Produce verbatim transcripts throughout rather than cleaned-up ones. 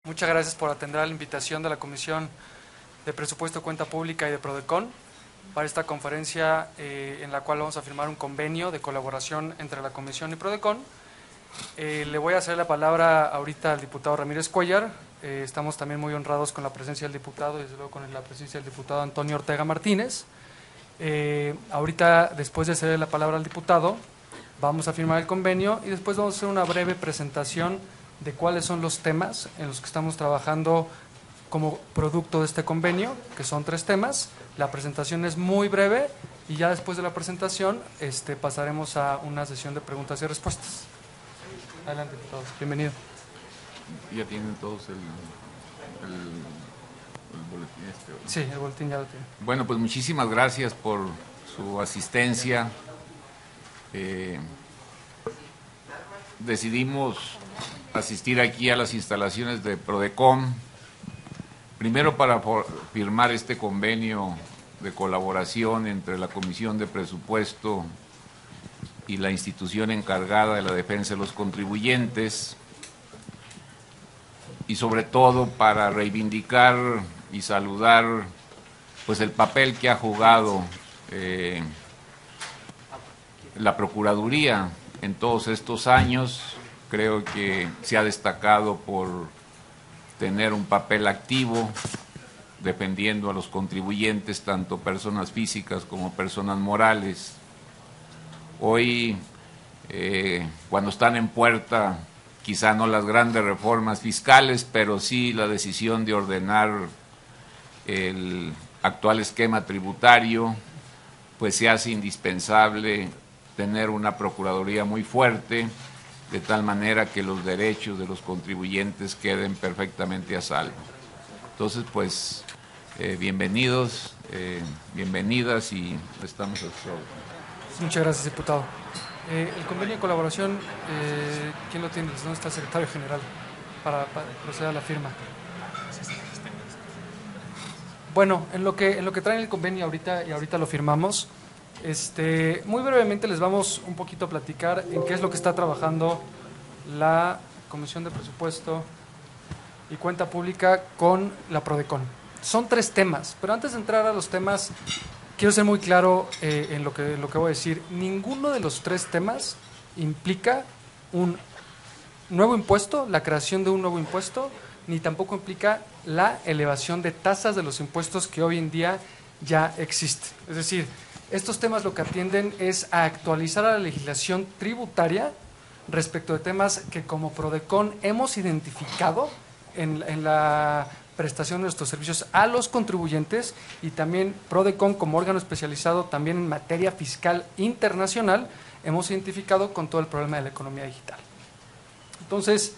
Muchas gracias por atender a la invitación de la Comisión de Presupuesto, Cuenta Pública y de Prodecon para esta conferencia eh, en la cual vamos a firmar un convenio de colaboración entre la Comisión y Prodecon. Eh, le voy a hacer la palabra ahorita al diputado Ramírez Cuellar. Eh, estamos también muy honrados con la presencia del diputado y desde luego con la presencia del diputado Antonio Ortega Martínez. Eh, ahorita, después de ceder la palabra al diputado, vamos a firmar el convenio y después vamos a hacer una breve presentación de cuáles son los temas en los que estamos trabajando como producto de este convenio, que son tres temas. La presentación es muy breve y ya después de la presentación este, pasaremos a una sesión de preguntas y respuestas. Adelante, diputados. Bienvenido. Ya tienen todos el, el, el boletín este, ¿verdad? Sí, el boletín ya lo tiene. Bueno, pues muchísimas gracias por su asistencia. Eh, decidimos asistir aquí a las instalaciones de Prodecon, primero para firmar este convenio de colaboración entre la Comisión de Presupuesto y la institución encargada de la defensa de los contribuyentes, y sobre todo para reivindicar y saludar pues el papel que ha jugado eh, la Procuraduría en todos estos años. Creo que se ha destacado por tener un papel activo defendiendo a los contribuyentes, tanto personas físicas como personas morales. Hoy, eh, cuando están en puerta, quizá no las grandes reformas fiscales, pero sí la decisión de ordenar el actual esquema tributario, pues se hace indispensable tener una Procuraduría muy fuerte, de tal manera que los derechos de los contribuyentes queden perfectamente a salvo. Entonces, pues, eh, bienvenidos, eh, bienvenidas y estamos a su orden. Muchas gracias, diputado. Eh, el convenio de colaboración, eh, ¿quién lo tiene? ¿Dónde está el secretario general para, para proceder a la firma? Bueno, en lo que en lo que traen el convenio ahorita y ahorita lo firmamos. Este, muy brevemente les vamos un poquito a platicar en qué es lo que está trabajando la Comisión de Presupuesto y Cuenta Pública con la Prodecon. Son tres temas, pero antes de entrar a los temas, quiero ser muy claro eh, en lo que, lo que voy a decir. Ninguno de los tres temas implica un nuevo impuesto, la creación de un nuevo impuesto, ni tampoco implica la elevación de tasas de los impuestos que hoy en día ya existen. Es decir, estos temas lo que atienden es a actualizar a la legislación tributaria respecto de temas que como Prodecon hemos identificado en, en la prestación de nuestros servicios a los contribuyentes, y también Prodecon como órgano especializado también en materia fiscal internacional hemos identificado con todo el problema de la economía digital. Entonces,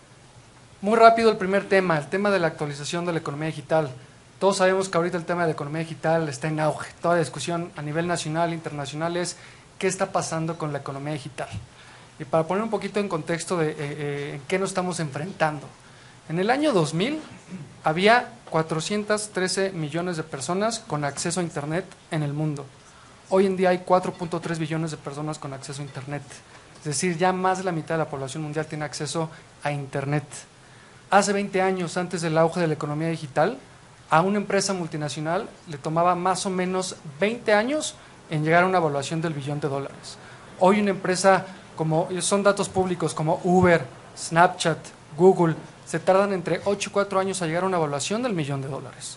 muy rápido el primer tema, el tema de la actualización de la economía digital. Todos sabemos que ahorita el tema de la economía digital está en auge. Toda la discusión a nivel nacional e internacional es qué está pasando con la economía digital. Y para poner un poquito en contexto de eh, eh, en qué nos estamos enfrentando. En el año dos mil había cuatrocientos trece millones de personas con acceso a Internet en el mundo. Hoy en día hay cuatro punto tres billones de personas con acceso a Internet. Es decir, ya más de la mitad de la población mundial tiene acceso a Internet. Hace veinte años, antes del auge de la economía digital, a una empresa multinacional le tomaba más o menos veinte años en llegar a una evaluación del billón de dólares. Hoy una empresa, como son datos públicos, como Uber, Snapchat, Google, se tardan entre ocho y cuatro años a llegar a una evaluación del millón de dólares.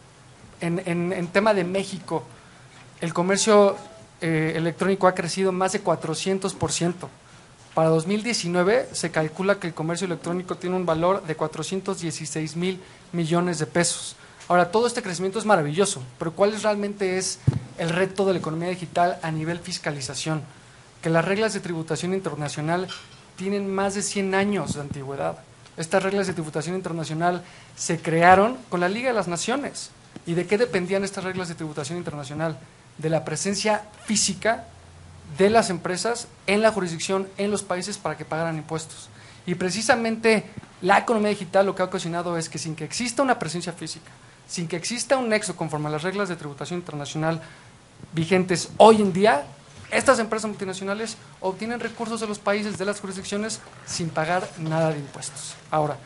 En, en, en tema de México, el comercio eh, electrónico ha crecido más de cuatrocientos por ciento. Para dos mil diecinueve se calcula que el comercio electrónico tiene un valor de cuatrocientos dieciséis mil millones de pesos. Ahora, todo este crecimiento es maravilloso, pero ¿cuál es realmente es el reto de la economía digital a nivel fiscalización? Que las reglas de tributación internacional tienen más de cien años de antigüedad. Estas reglas de tributación internacional se crearon con la Liga de las Naciones. ¿Y de qué dependían estas reglas de tributación internacional? De la presencia física de las empresas en la jurisdicción, en los países, para que pagaran impuestos. Y precisamente la economía digital lo que ha ocasionado es que sin que exista una presencia física, sin que exista un nexo conforme a las reglas de tributación internacional vigentes hoy en día, estas empresas multinacionales obtienen recursos de los países, de las jurisdicciones, sin pagar nada de impuestos. Ahora,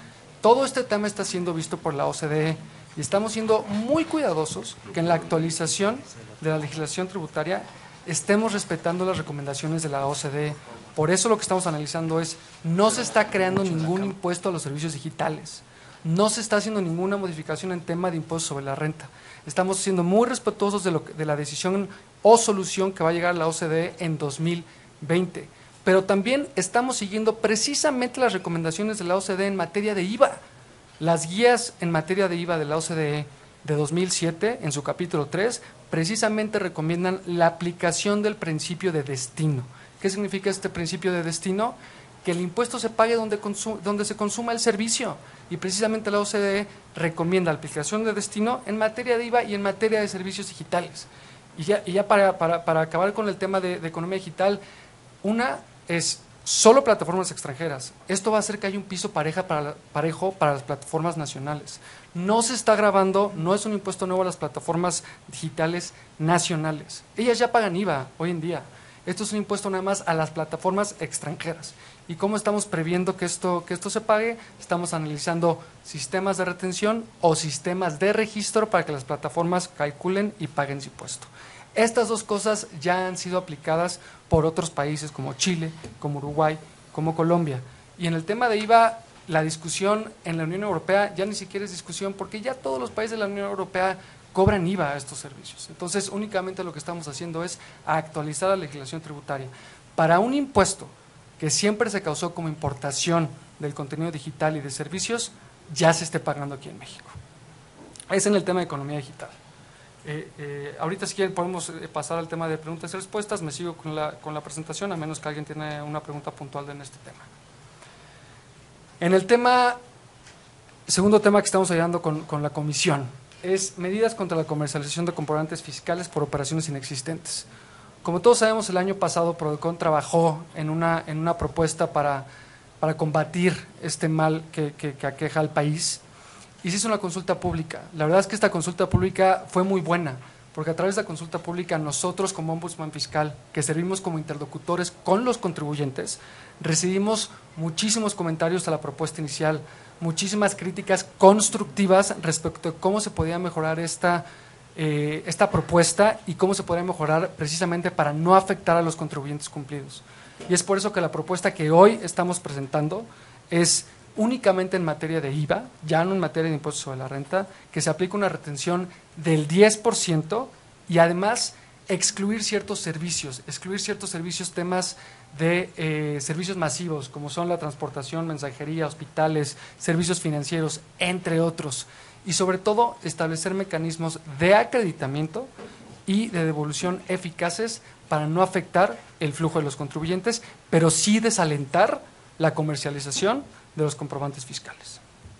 todo este tema está siendo visto por la O C D E y estamos siendo muy cuidadosos que en la actualización de la legislación tributaria estemos respetando las recomendaciones de la O C D E. Por eso lo que estamos analizando es, no se está creando ningún impuesto a los servicios digitales, no se está haciendo ninguna modificación en tema de impuestos sobre la renta. Estamos siendo muy respetuosos de, lo, de la decisión o solución que va a llegar a la O C D E en dos mil veinte. Pero también estamos siguiendo precisamente las recomendaciones de la O C D E en materia de I V A. Las guías en materia de I V A de la O C D E de dos mil siete, en su capítulo tres, precisamente recomiendan la aplicación del principio de destino. ¿Qué significa este principio de destino? Que el impuesto se pague donde, donde se consuma el servicio. Y precisamente la O C D E recomienda la aplicación de destino en materia de I V A y en materia de servicios digitales. Y ya, y ya para, para, para acabar con el tema de, de economía digital, una es solo plataformas extranjeras. Esto va a hacer que haya un piso pareja para la, parejo para las plataformas nacionales. No se está grabando, no es un impuesto nuevo a las plataformas digitales nacionales. Ellas ya pagan I V A hoy en día. Esto es un impuesto nada más a las plataformas extranjeras. ¿Y cómo estamos previendo que esto, que esto se pague? Estamos analizando sistemas de retención o sistemas de registro para que las plataformas calculen y paguen su impuesto. Estas dos cosas ya han sido aplicadas por otros países como Chile, como Uruguay, como Colombia. Y en el tema de I V A, la discusión en la Unión Europea ya ni siquiera es discusión porque ya todos los países de la Unión Europea cobran I V A a estos servicios. Entonces, únicamente lo que estamos haciendo es actualizar la legislación tributaria. Para un impuesto que siempre se causó como importación del contenido digital y de servicios, ya se esté pagando aquí en México. Es en el tema de economía digital. Eh, eh, ahorita si quieren podemos pasar al tema de preguntas y respuestas, me sigo con la, con la presentación, a menos que alguien tiene una pregunta puntual en este tema. En el tema, segundo tema que estamos ayudando con, con la comisión, es medidas contra la comercialización de comprobantes fiscales por operaciones inexistentes. Como todos sabemos, el año pasado Prodecon trabajó en una, en una propuesta para, para combatir este mal que, que, que aqueja al país. Y se hizo una consulta pública. La verdad es que esta consulta pública fue muy buena, porque a través de la consulta pública nosotros como Ombudsman Fiscal, que servimos como interlocutores con los contribuyentes, recibimos muchísimos comentarios a la propuesta inicial, muchísimas críticas constructivas respecto de cómo se podía mejorar esta, eh, esta propuesta y cómo se podría mejorar precisamente para no afectar a los contribuyentes cumplidos. Y es por eso que la propuesta que hoy estamos presentando es únicamente en materia de I V A, ya no en materia de impuestos sobre la renta, que se aplica una retención del diez por ciento y además excluir ciertos servicios, excluir ciertos servicios, temas de eh, servicios masivos, como son la transportación, mensajería, hospitales, servicios financieros, entre otros. Y sobre todo, establecer mecanismos de acreditamiento y de devolución eficaces para no afectar el flujo de los contribuyentes, pero sí desalentar la comercialización de los comprobantes fiscales.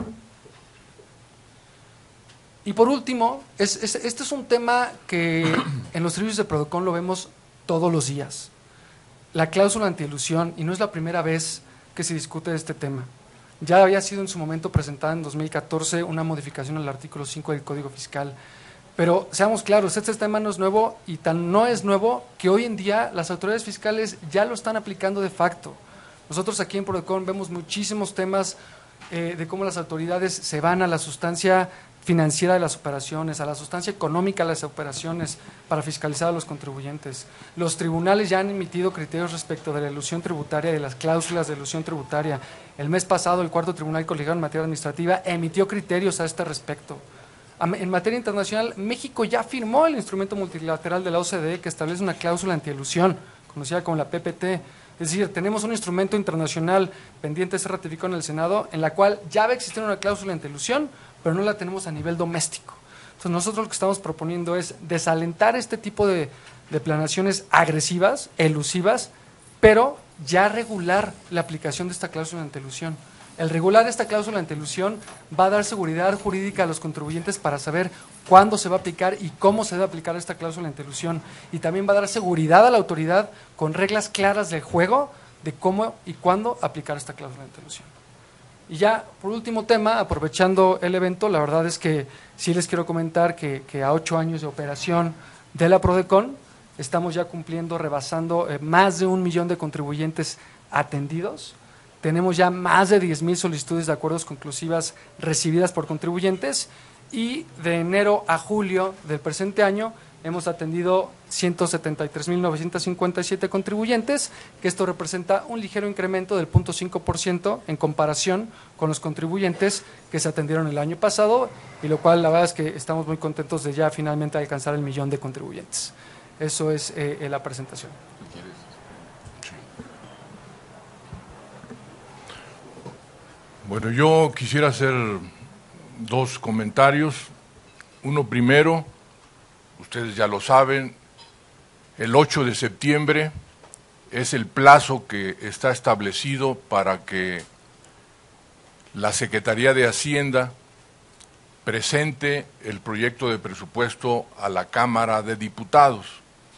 Y por último, es, es, este es un tema que en los servicios de Prodecon lo vemos todos los días. La cláusula antielusión, y no es la primera vez que se discute de este tema. Ya había sido en su momento presentada en dos mil catorce una modificación al artículo cinco del Código Fiscal. Pero seamos claros, este tema no es nuevo y tan no es nuevo que hoy en día las autoridades fiscales ya lo están aplicando de facto. Nosotros aquí en Prodecon vemos muchísimos temas eh, de cómo las autoridades se van a la sustancia financiera de las operaciones, a la sustancia económica de las operaciones para fiscalizar a los contribuyentes. Los tribunales ya han emitido criterios respecto de la elusión tributaria y de las cláusulas de elusión tributaria. El mes pasado el cuarto tribunal colegiado en materia administrativa emitió criterios a este respecto. En materia internacional, México ya firmó el instrumento multilateral de la O C D E que establece una cláusula antielusión, conocida como la P P T. Es decir, tenemos un instrumento internacional pendiente de ser ratificado en el Senado, en la cual ya va a existir una cláusula antielusión, pero no la tenemos a nivel doméstico. Entonces, nosotros lo que estamos proponiendo es desalentar este tipo de, de planeaciones agresivas, elusivas, pero ya regular la aplicación de esta cláusula antielusión. El regular esta cláusula antielusión va a dar seguridad jurídica a los contribuyentes para saber cuándo se va a aplicar y cómo se debe aplicar esta cláusula antielusión. Y también va a dar seguridad a la autoridad con reglas claras del juego de cómo y cuándo aplicar esta cláusula antielusión. Y ya, por último tema, aprovechando el evento, la verdad es que sí les quiero comentar que, que a ocho años de operación de la Prodecon, estamos ya cumpliendo, rebasando eh, más de un millón de contribuyentes atendidos. tenemos ya más de diez mil solicitudes de acuerdos conclusivas recibidas por contribuyentes y de enero a julio del presente año hemos atendido ciento setenta y tres mil novecientos cincuenta y siete contribuyentes, que esto representa un ligero incremento del cero punto cinco por ciento en comparación con los contribuyentes que se atendieron el año pasado, y lo cual la verdad es que estamos muy contentos de ya finalmente alcanzar el millón de contribuyentes. Eso es eh, la presentación. Bueno, yo quisiera hacer dos comentarios. Uno primero, ustedes ya lo saben, el ocho de septiembre es el plazo que está establecido para que la Secretaría de Hacienda presente el proyecto de presupuesto a la Cámara de Diputados.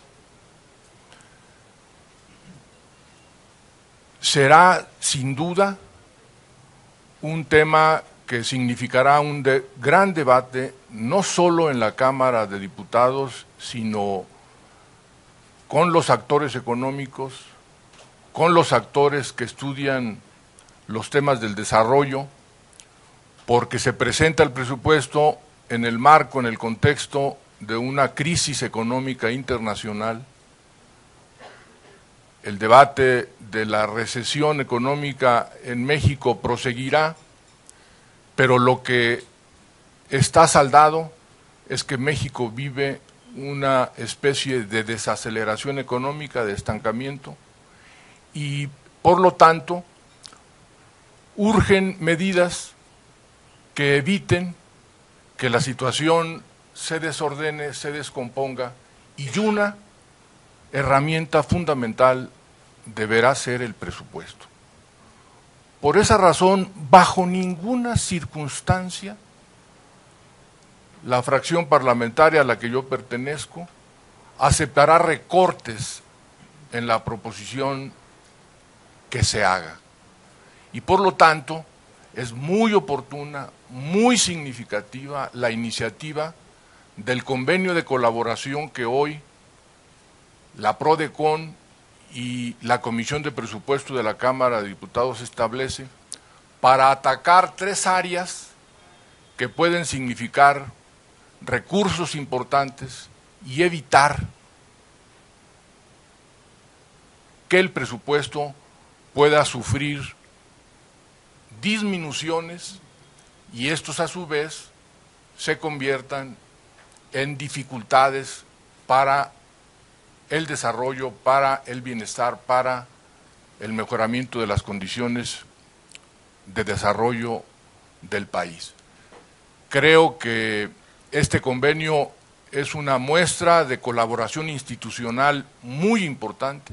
Será, sin duda, un tema que significará un de, gran debate, no solo en la Cámara de Diputados, sino con los actores económicos, con los actores que estudian los temas del desarrollo, porque se presenta el presupuesto en el marco, en el contexto de una crisis económica internacional. El debate de la recesión económica en México proseguirá, pero lo que está saldado es que México vive una especie de desaceleración económica, de estancamiento, y por lo tanto urgen medidas que eviten que la situación se desordene, se descomponga, y una herramienta fundamental deberá ser el presupuesto. Por esa razón, bajo ninguna circunstancia, la fracción parlamentaria a la que yo pertenezco aceptará recortes en la proposición que se haga. Y por lo tanto, es muy oportuna, muy significativa la iniciativa del convenio de colaboración que hoy la PRODECON y la Comisión de Presupuesto de la Cámara de Diputados establece para atacar tres áreas que pueden significar recursos importantes y evitar que el presupuesto pueda sufrir disminuciones y estos a su vez se conviertan en dificultades para el desarrollo, para el bienestar, para el mejoramiento de las condiciones de desarrollo del país. Creo que este convenio es una muestra de colaboración institucional muy importante,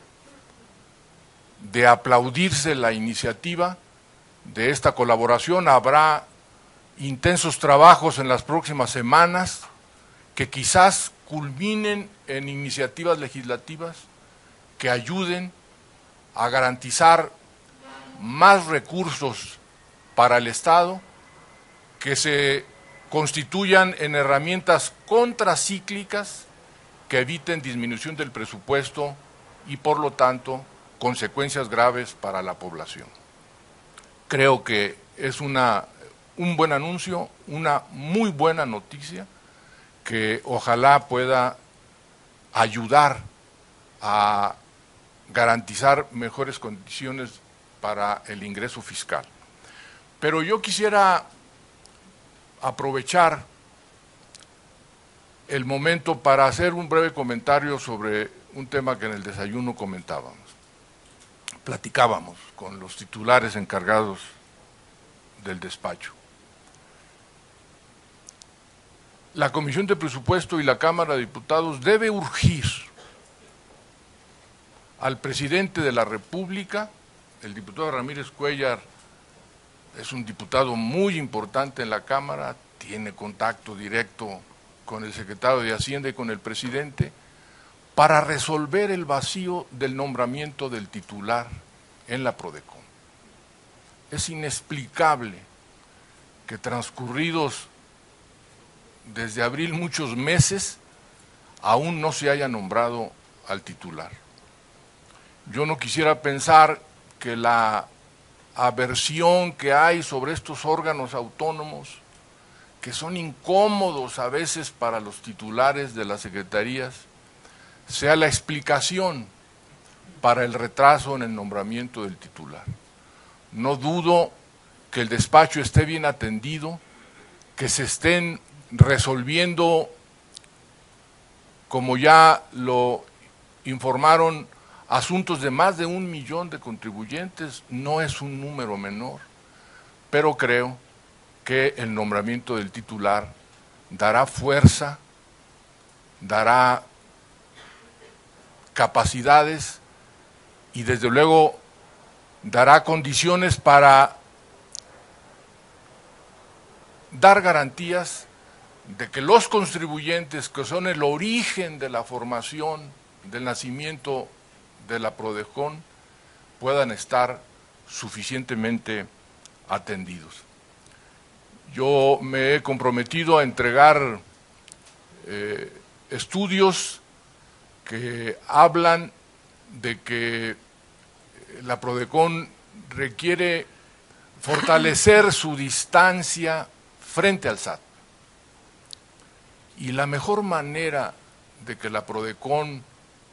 de aplaudirse la iniciativa de esta colaboración. Habrá intensos trabajos en las próximas semanas que quizás culminen en iniciativas legislativas que ayuden a garantizar más recursos para el Estado, que se constituyan en herramientas contracíclicas que eviten disminución del presupuesto y, por lo tanto, consecuencias graves para la población. Creo que es una, un buen anuncio, una muy buena noticia, que ojalá pueda ayudar a garantizar mejores condiciones para el ingreso fiscal. Pero yo quisiera aprovechar el momento para hacer un breve comentario sobre un tema que en el desayuno comentábamos. Platicábamos con los titulares encargados del despacho. La Comisión de Presupuesto y la Cámara de Diputados debe urgir al presidente de la República. El diputado Ramírez Cuéllar es un diputado muy importante en la Cámara, tiene contacto directo con el secretario de Hacienda y con el presidente, para resolver el vacío del nombramiento del titular en la PRODECON. Es inexplicable que transcurridos desde abril muchos meses aún no se haya nombrado al titular. Yo no quisiera pensar que la aversión que hay sobre estos órganos autónomos, que son incómodos a veces para los titulares de las secretarías, sea la explicación para el retraso en el nombramiento del titular. No dudo que el despacho esté bien atendido, que se estén resolviendo, como ya lo informaron, asuntos de más de un millón de contribuyentes. No es un número menor, pero creo que el nombramiento del titular dará fuerza, dará capacidades y desde luego dará condiciones para dar garantías de que los contribuyentes, que son el origen de la formación, del nacimiento de la Prodecon, puedan estar suficientemente atendidos. Yo me he comprometido a entregar eh, estudios que hablan de que la Prodecon requiere fortalecer su distancia frente al S A T. Y la mejor manera de que la Prodecon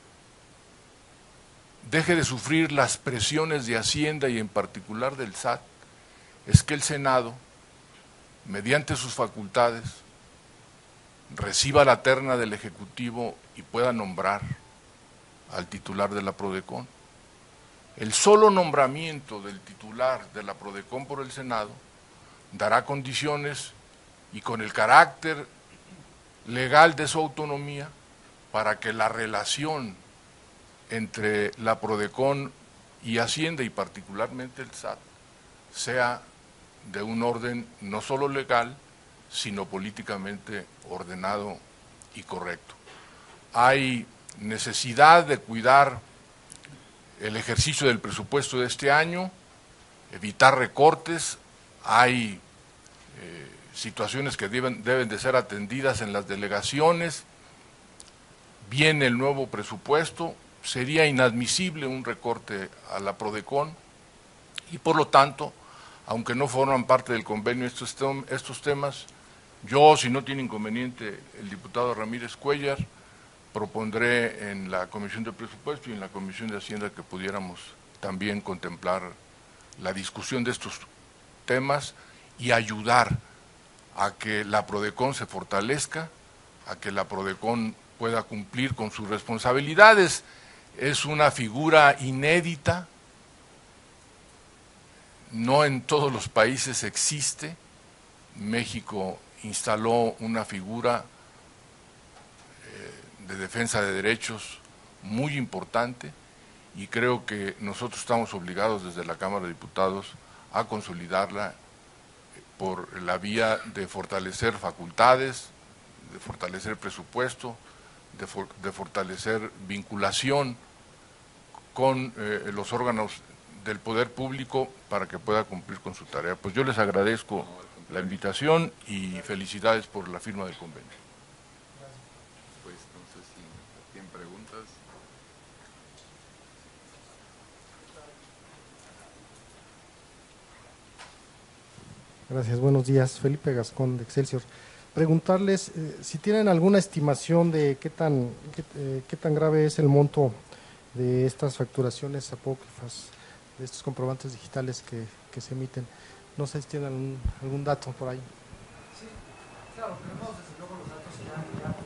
deje de sufrir las presiones de Hacienda y en particular del S A T es que el Senado, mediante sus facultades, reciba la terna del Ejecutivo y pueda nombrar al titular de la Prodecon. El solo nombramiento del titular de la Prodecon por el Senado dará condiciones y con el carácter legal de su autonomía para que la relación entre la Prodecon y Hacienda y particularmente el S A T sea de un orden no solo legal, sino políticamente ordenado y correcto. Hay necesidad de cuidar el ejercicio del presupuesto de este año, evitar recortes, hay eh, situaciones que deben, deben de ser atendidas en las delegaciones, viene el nuevo presupuesto, sería inadmisible un recorte a la Prodecon y por lo tanto, aunque no forman parte del convenio estos, tem estos temas, yo, si no tiene inconveniente el diputado Ramírez Cuellar, propondré en la Comisión de Presupuesto y en la Comisión de Hacienda que pudiéramos también contemplar la discusión de estos temas y ayudar a que la Prodecon se fortalezca, a que la Prodecon pueda cumplir con sus responsabilidades. Es una figura inédita, no en todos los países existe. México instaló una figura de defensa de derechos muy importante y creo que nosotros estamos obligados desde la Cámara de Diputados a consolidarla por la vía de fortalecer facultades, de fortalecer presupuesto, de, for de fortalecer vinculación con eh, los órganos del poder público para que pueda cumplir con su tarea. Pues yo les agradezco la invitación y felicidades por la firma del convenio. Gracias, buenos días. Felipe Gascón, de Excelsior. Preguntarles eh, si tienen alguna estimación de qué tan, qué, eh, qué tan grave es el monto de estas facturaciones apócrifas, de estos comprobantes digitales que, que se emiten. No sé si tienen algún, algún dato por ahí. Sí, claro, tenemos desde luego los datos ya, ya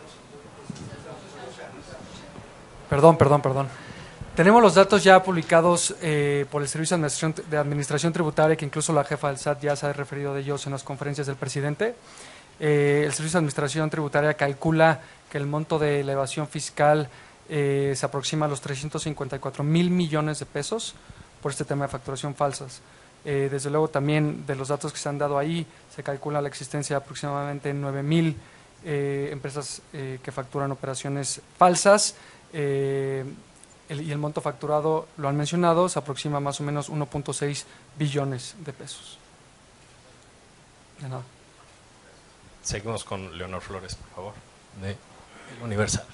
publicados. Perdón, perdón, perdón. Tenemos los datos ya publicados eh, por el Servicio de Administración, de Administración Tributaria, que incluso la jefa del S A T ya se ha referido de ellos en las conferencias del presidente. Eh, el Servicio de Administración Tributaria calcula que el monto de elevación fiscal eh, se aproxima a los trescientos cincuenta y cuatro mil millones de pesos por este tema de facturación falsas. Eh, desde luego también de los datos que se han dado ahí, se calcula la existencia de aproximadamente nueve mil eh, empresas eh, que facturan operaciones falsas. Eh, El, y el monto facturado, lo han mencionado, se aproxima más o menos uno punto seis billones de pesos. De nada. Seguimos con Leonor Flores, por favor, de El Universal.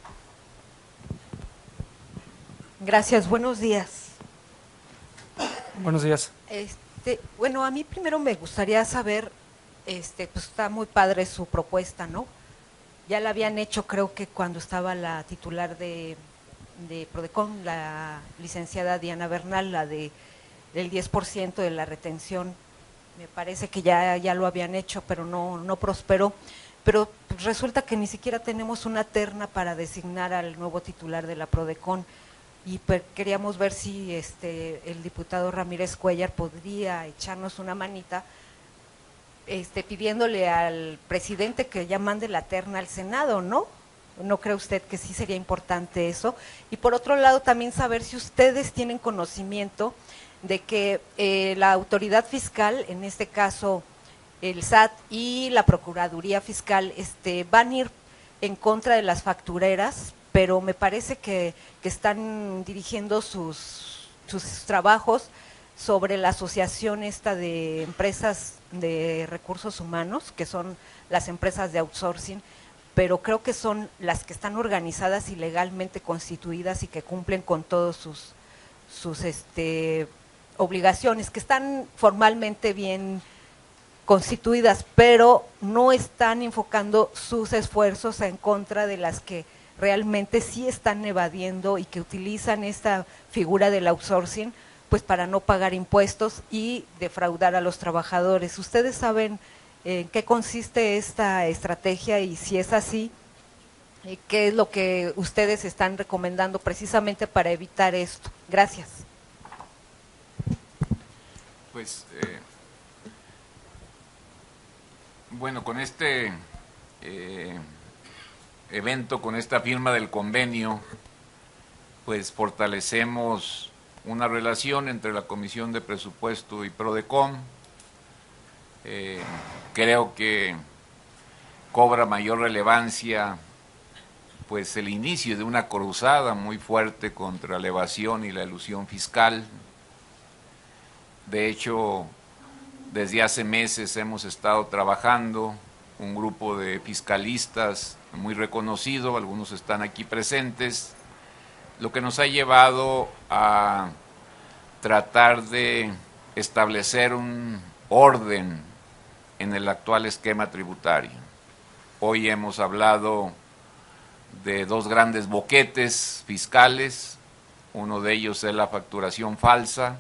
Gracias, buenos días. Buenos días. Este, bueno, a mí primero me gustaría saber, este, pues está muy padre su propuesta, ¿no? Ya la habían hecho, creo que cuando estaba la titular de, de Prodecon, la licenciada Diana Bernal, la de del diez por ciento de la retención. Me parece que ya, ya lo habían hecho, pero no, no prosperó. Pero resulta que ni siquiera tenemos una terna para designar al nuevo titular de la Prodecon. Y pues queríamos ver si este el diputado Ramírez Cuellar podría echarnos una manita este, pidiéndole al presidente que ya mande la terna al Senado, ¿no? ¿No cree usted que sí sería importante eso? Y por otro lado también saber si ustedes tienen conocimiento de que eh, la autoridad fiscal, en este caso el S A T y la Procuraduría Fiscal, este, van a ir en contra de las factureras, pero me parece que, que están dirigiendo sus, sus trabajos sobre la asociación esta de empresas de recursos humanos, que son las empresas de outsourcing, pero creo que son las que están organizadas y legalmente constituidas y que cumplen con todos sus, sus este, obligaciones, que están formalmente bien constituidas, pero no están enfocando sus esfuerzos en contra de las que realmente sí están evadiendo y que utilizan esta figura del outsourcing pues para no pagar impuestos y defraudar a los trabajadores. ¿Ustedes saben en qué consiste esta estrategia y si es así, qué es lo que ustedes están recomendando precisamente para evitar esto? Gracias. Pues, eh, bueno, con este eh, evento, con esta firma del convenio, pues fortalecemos una relación entre la Comisión de Presupuesto y Prodecon. Eh, creo que cobra mayor relevancia pues el inicio de una cruzada muy fuerte contra la evasión y la elusión fiscal. De hecho, desde hace meses hemos estado trabajando un grupo de fiscalistas muy reconocido, algunos están aquí presentes, lo que nos ha llevado a tratar de establecer un orden en el actual esquema tributario. Hoy hemos hablado de dos grandes boquetes fiscales, uno de ellos es la facturación falsa.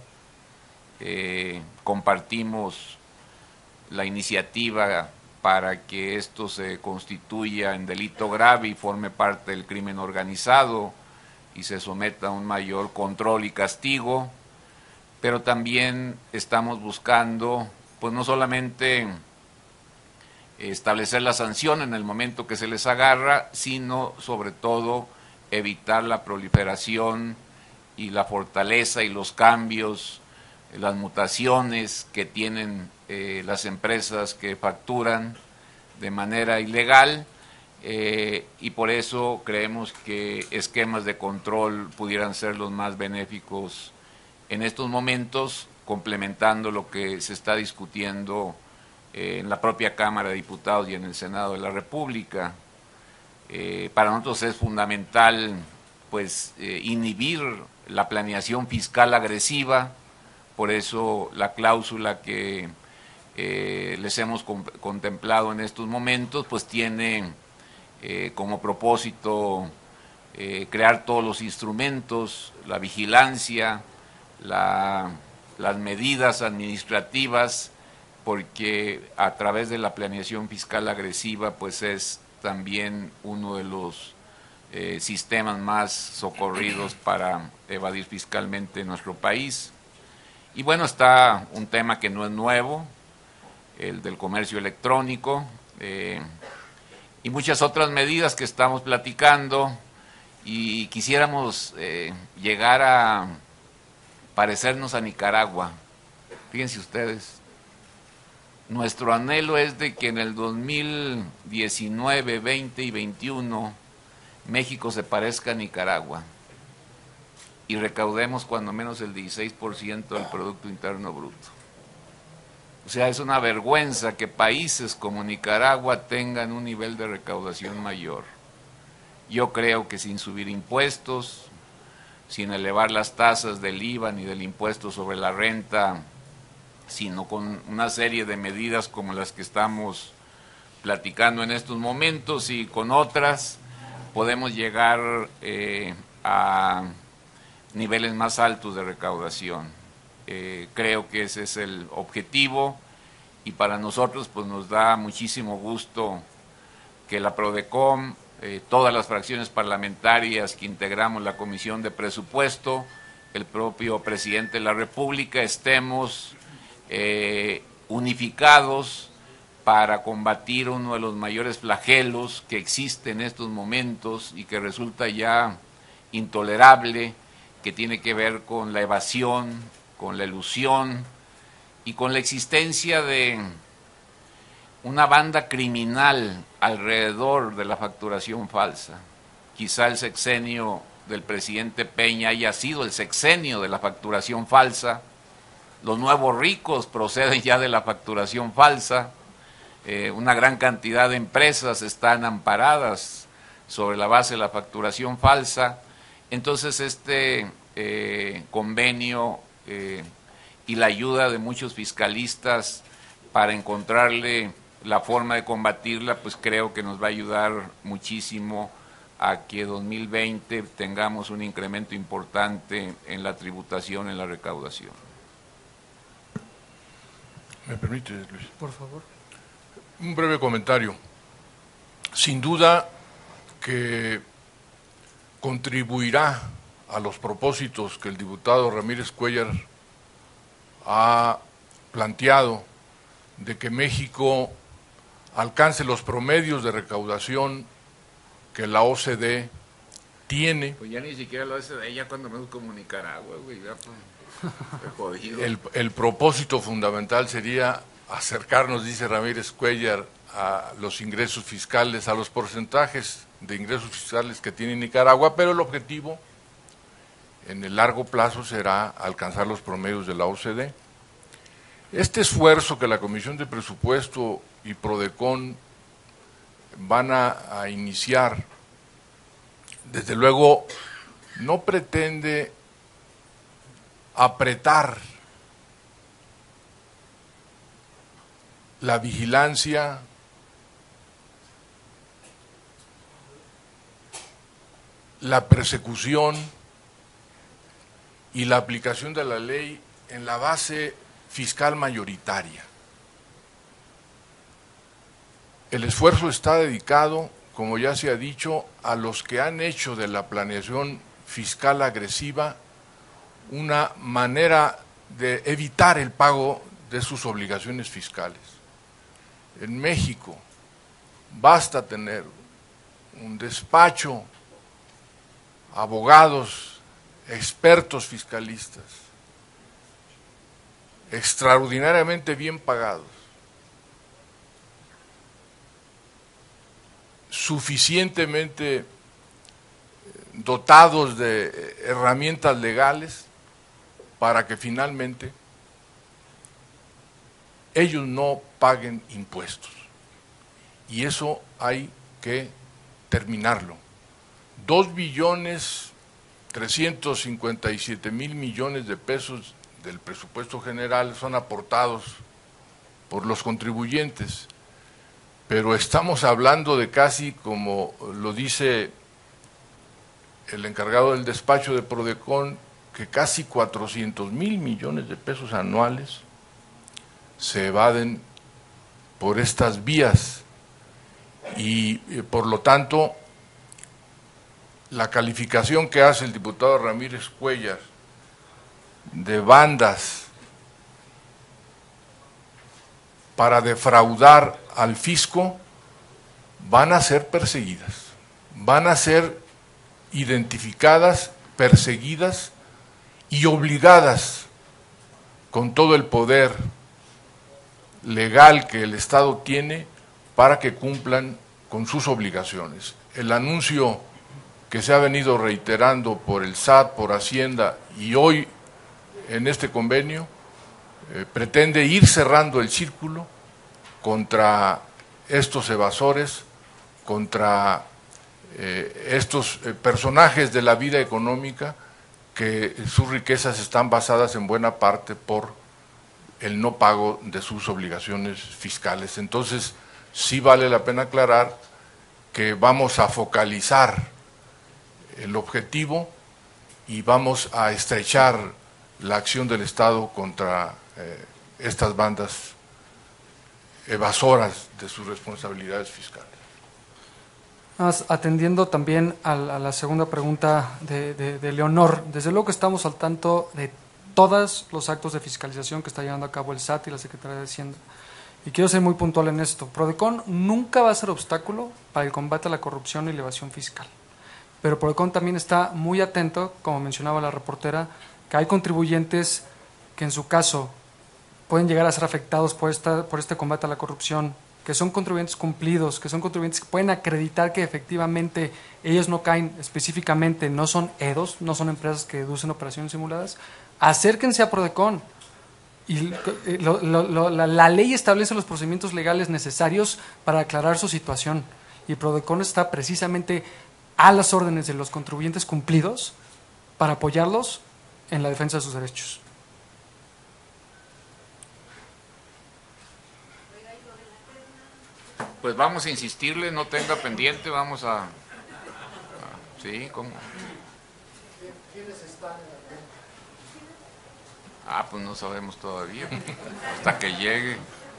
Eh, compartimos la iniciativa para que esto se constituya en delito grave y forme parte del crimen organizado y se someta a un mayor control y castigo, pero también estamos buscando, pues no solamente establecer la sanción en el momento que se les agarra, sino sobre todo evitar la proliferación y la fortaleza y los cambios, las mutaciones que tienen eh, las empresas que facturan de manera ilegal. Eh, y por eso creemos que esquemas de control pudieran ser los más benéficos en estos momentos, complementando lo que se está discutiendo eh, en la propia Cámara de Diputados y en el Senado de la República. Eh, para nosotros es fundamental pues eh, inhibir la planeación fiscal agresiva, por eso la cláusula que eh, les hemos contemplado en estos momentos pues tiene Eh, como propósito eh, crear todos los instrumentos, la vigilancia, la, las medidas administrativas, porque a través de la planeación fiscal agresiva pues es también uno de los eh, sistemas más socorridos para evadir fiscalmente en nuestro país. Y bueno, está un tema que no es nuevo, el del comercio electrónico, eh, y muchas otras medidas que estamos platicando, y quisiéramos eh, llegar a parecernos a Nicaragua. Fíjense ustedes, nuestro anhelo es de que en el dos mil diecinueve, veinte y veintiuno México se parezca a Nicaragua y recaudemos cuando menos el dieciséis por ciento del Producto Interno Bruto. O sea, es una vergüenza que países como Nicaragua tengan un nivel de recaudación mayor. Yo creo que sin subir impuestos, sin elevar las tasas del I V A ni del impuesto sobre la renta, sino con una serie de medidas como las que estamos platicando en estos momentos y con otras, podemos llegar eh, a niveles más altos de recaudación. Eh, creo que ese es el objetivo y para nosotros pues nos da muchísimo gusto que la PRODECON, eh, todas las fracciones parlamentarias que integramos la Comisión de Presupuesto, el propio Presidente de la República, estemos eh, unificados para combatir uno de los mayores flagelos que existe en estos momentos y que resulta ya intolerable, que tiene que ver con la evasión, con la elusión y con la existencia de una banda criminal alrededor de la facturación falsa. Quizá el sexenio del presidente Peña haya sido el sexenio de la facturación falsa, los nuevos ricos proceden ya de la facturación falsa, eh, una gran cantidad de empresas están amparadas sobre la base de la facturación falsa. Entonces este eh, convenio eh, y la ayuda de muchos fiscalistas para encontrarle la forma de combatirla, pues creo que nos va a ayudar muchísimo a que dos mil veinte tengamos un incremento importante en la tributación, en la recaudación. ¿Me permite, Luis? Por favor. Un breve comentario. Sin duda que contribuirá a los propósitos que el diputado Ramírez Cuéllar ha planteado de que México alcance los promedios de recaudación que la O C D tiene. Pues ya ni siquiera lo hace de ella cuando me con Nicaragua, güey, ya pues, jodido. El, el propósito fundamental sería acercarnos, dice Ramírez Cuéllar, a los ingresos fiscales, a los porcentajes de ingresos fiscales que tiene Nicaragua, pero el objetivo en el largo plazo será alcanzar los promedios de la O C D. Este esfuerzo que la Comisión de Presupuesto y PRODECON van a, a iniciar, desde luego, no pretende apretar la vigilancia, la persecución y la aplicación de la ley en la base fiscal mayoritaria. El esfuerzo está dedicado, como ya se ha dicho, a los que han hecho de la planeación fiscal agresiva una manera de evitar el pago de sus obligaciones fiscales. En México basta tener un despacho, abogados, expertos fiscalistas, extraordinariamente bien pagados, suficientemente dotados de herramientas legales para que finalmente ellos no paguen impuestos. Y eso hay que terminarlo. Dos billones trescientos cincuenta y siete mil millones de pesos del presupuesto general son aportados por los contribuyentes, pero estamos hablando de casi, como lo dice el encargado del despacho de PRODECON, que casi cuatrocientos mil millones de pesos anuales se evaden por estas vías y eh, por lo tanto la calificación que hace el diputado Ramírez Cuéllar de bandas para defraudar al fisco van a ser perseguidas, van a ser identificadas, perseguidas y obligadas con todo el poder legal que el Estado tiene para que cumplan con sus obligaciones. El anuncio que se ha venido reiterando por el S A T, por Hacienda y hoy en este convenio, eh, pretende ir cerrando el círculo contra estos evasores, contra eh, estos eh, personajes de la vida económica que sus riquezas están basadas en buena parte por el no pago de sus obligaciones fiscales. Entonces, sí vale la pena aclarar que vamos a focalizar el objetivo y vamos a estrechar la acción del Estado contra eh, estas bandas evasoras de sus responsabilidades fiscales. Atendiendo también a la, a la segunda pregunta de, de, de Leonor, desde luego que estamos al tanto de todos los actos de fiscalización que está llevando a cabo el S A T y la Secretaría de Hacienda. Y quiero ser muy puntual en esto. Prodecon nunca va a ser obstáculo para el combate a la corrupción y la evasión fiscal. Pero Prodecon también está muy atento, como mencionaba la reportera, que hay contribuyentes que en su caso pueden llegar a ser afectados por, esta, por este combate a la corrupción, que son contribuyentes cumplidos, que son contribuyentes que pueden acreditar que efectivamente ellos no caen específicamente, no son E D Os, no son empresas que deducen operaciones simuladas. Acérquense a Prodecon. Y lo, lo, lo, la, la ley establece los procedimientos legales necesarios para aclarar su situación. Y Prodecon está precisamente a las órdenes de los contribuyentes cumplidos para apoyarlos en la defensa de sus derechos. Pues vamos a insistirle, no tenga pendiente, vamos a... a sí, ¿cómo? ¿Quiénes están en la Ah, pues no sabemos todavía, hasta que llegue.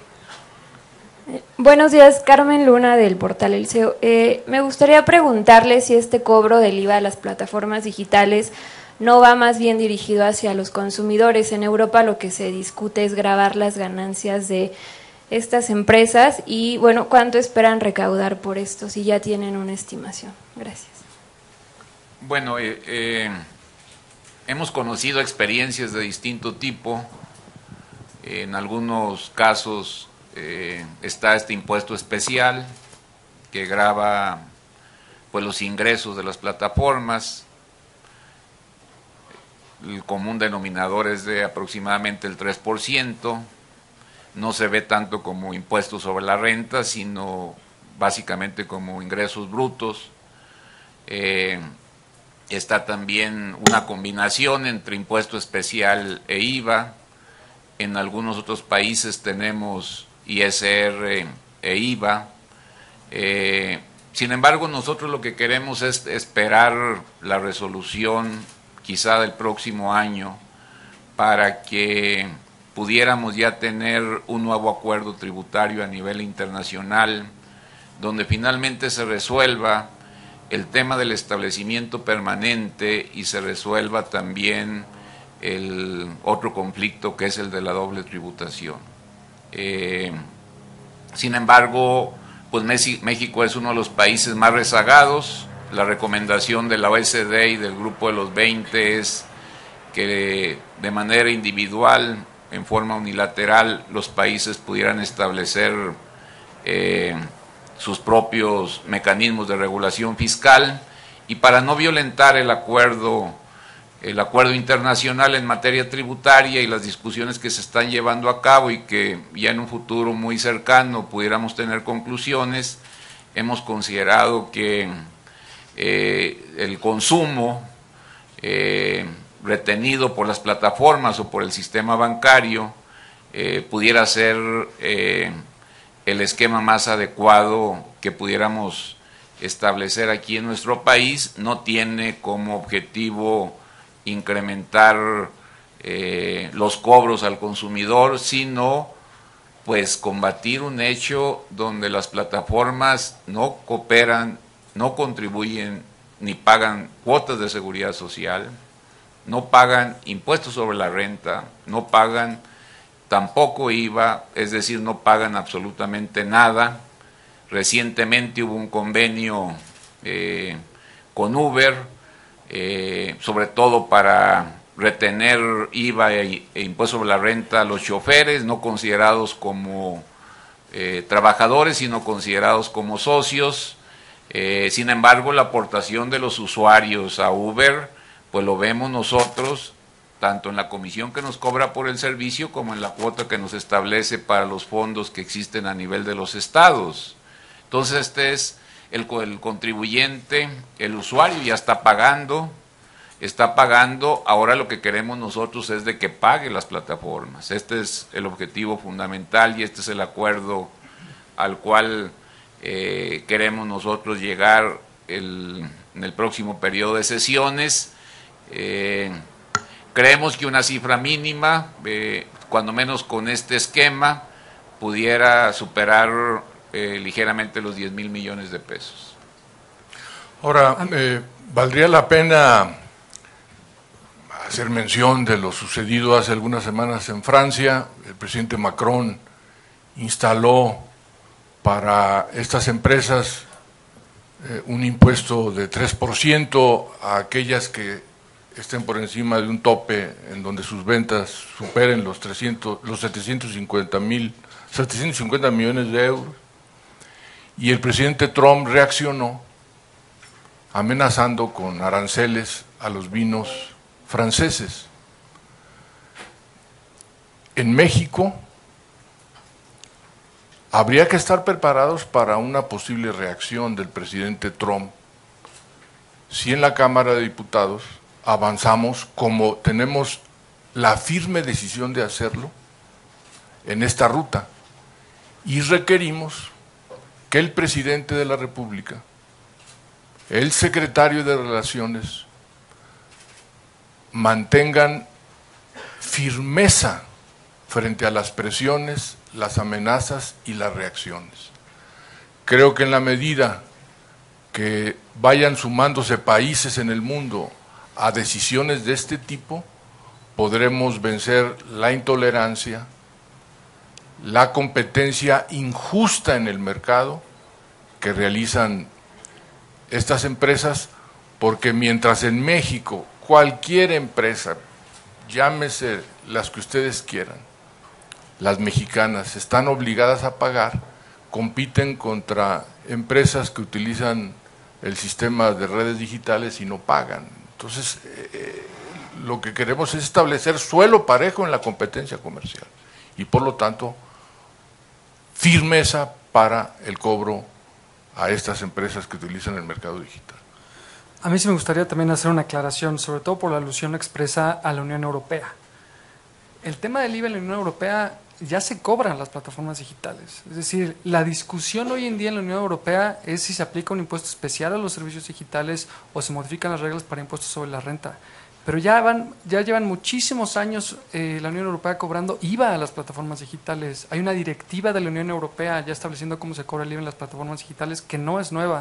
Buenos días, Carmen Luna del portal El C E O. Eh, me gustaría preguntarle si este cobro del I V A a las plataformas digitales no va más bien dirigido hacia los consumidores. En Europa lo que se discute es gravar las ganancias de estas empresas y, bueno, ¿cuánto esperan recaudar por esto? Si ya tienen una estimación. Gracias. Bueno, eh, eh, hemos conocido experiencias de distinto tipo. En algunos casos eh, está este impuesto especial que grava pues los ingresos de las plataformas. El común denominador es de aproximadamente el tres por ciento. No se ve tanto como impuesto sobre la renta, sino básicamente como ingresos brutos. Eh, está también una combinación entre impuesto especial e I V A. En algunos otros países tenemos I S R e I V A. Eh, sin embargo, nosotros lo que queremos es esperar la resolución quizá del próximo año para que pudiéramos ya tener un nuevo acuerdo tributario a nivel internacional, donde finalmente se resuelva el tema del establecimiento permanente y se resuelva también el otro conflicto que es el de la doble tributación. Eh, sin embargo, pues México es uno de los países más rezagados. La recomendación de la O E C D y del Grupo de los veinte es que de manera individual, en forma unilateral, los países pudieran establecer eh, sus propios mecanismos de regulación fiscal, y para no violentar el acuerdo, el acuerdo internacional en materia tributaria y las discusiones que se están llevando a cabo y que ya en un futuro muy cercano pudiéramos tener conclusiones, hemos considerado que eh, el consumo eh, retenido por las plataformas o por el sistema bancario eh, pudiera ser eh, el esquema más adecuado que pudiéramos establecer aquí en nuestro país. No tiene como objetivo incrementar eh, los cobros al consumidor, sino pues combatir un hecho donde las plataformas no cooperan, no contribuyen ni pagan cuotas de seguridad social, no pagan impuestos sobre la renta, no pagan tampoco I V A, es decir, no pagan absolutamente nada. Recientemente hubo un convenio eh, con Uber, eh, sobre todo para retener I V A e, e impuesto sobre la renta a los choferes, no considerados como eh, trabajadores, sino considerados como socios. Eh, sin embargo, la aportación de los usuarios a Uber, pues lo vemos nosotros, tanto en la comisión que nos cobra por el servicio como en la cuota que nos establece para los fondos que existen a nivel de los estados. Entonces, este es el, el contribuyente, el usuario ya está pagando está pagando. Ahora lo que queremos nosotros es de que pague las plataformas. Este es el objetivo fundamental y este es el acuerdo al cual eh, queremos nosotros llegar el, en el próximo periodo de sesiones. Eh, creemos que una cifra mínima, eh, cuando menos con este esquema, pudiera superar eh, ligeramente los diez mil millones de pesos. Ahora, eh, valdría la pena hacer mención de lo sucedido hace algunas semanas en Francia. El presidente Macron instaló para estas empresas eh, un impuesto de tres por ciento a aquellas que estén por encima de un tope en donde sus ventas superen los trescientos, los setecientos cincuenta mil, setecientos cincuenta millones de euros. Y el presidente Trump reaccionó amenazando con aranceles a los vinos franceses. En México habría que estar preparados para una posible reacción del presidente Trump si en la Cámara de Diputados avanzamos, como tenemos la firme decisión de hacerlo, en esta ruta, y requerimos que el presidente de la República, el secretario de Relaciones, mantengan firmeza frente a las presiones, las amenazas y las reacciones. Creo que en la medida que vayan sumándose países en el mundo a decisiones de este tipo, podremos vencer la intolerancia, la competencia injusta en el mercado que realizan estas empresas, porque mientras en México cualquier empresa, llámese las que ustedes quieran, las mexicanas están obligadas a pagar, compiten contra empresas que utilizan el sistema de redes digitales y no pagan. Entonces, eh, lo que queremos es establecer suelo parejo en la competencia comercial y por lo tanto firmeza para el cobro a estas empresas que utilizan el mercado digital. A mí sí me gustaría también hacer una aclaración, sobre todo por la alusión expresa a la Unión Europea. El tema del I V A en la Unión Europea ya se cobran las plataformas digitales. Es decir, la discusión hoy en día en la Unión Europea es si se aplica un impuesto especial a los servicios digitales o se modifican las reglas para impuestos sobre la renta. Pero ya, van, ya llevan muchísimos años eh, la Unión Europea cobrando I V A a las plataformas digitales. Hay una directiva de la Unión Europea ya estableciendo cómo se cobra el I V A en las plataformas digitales que no es nueva.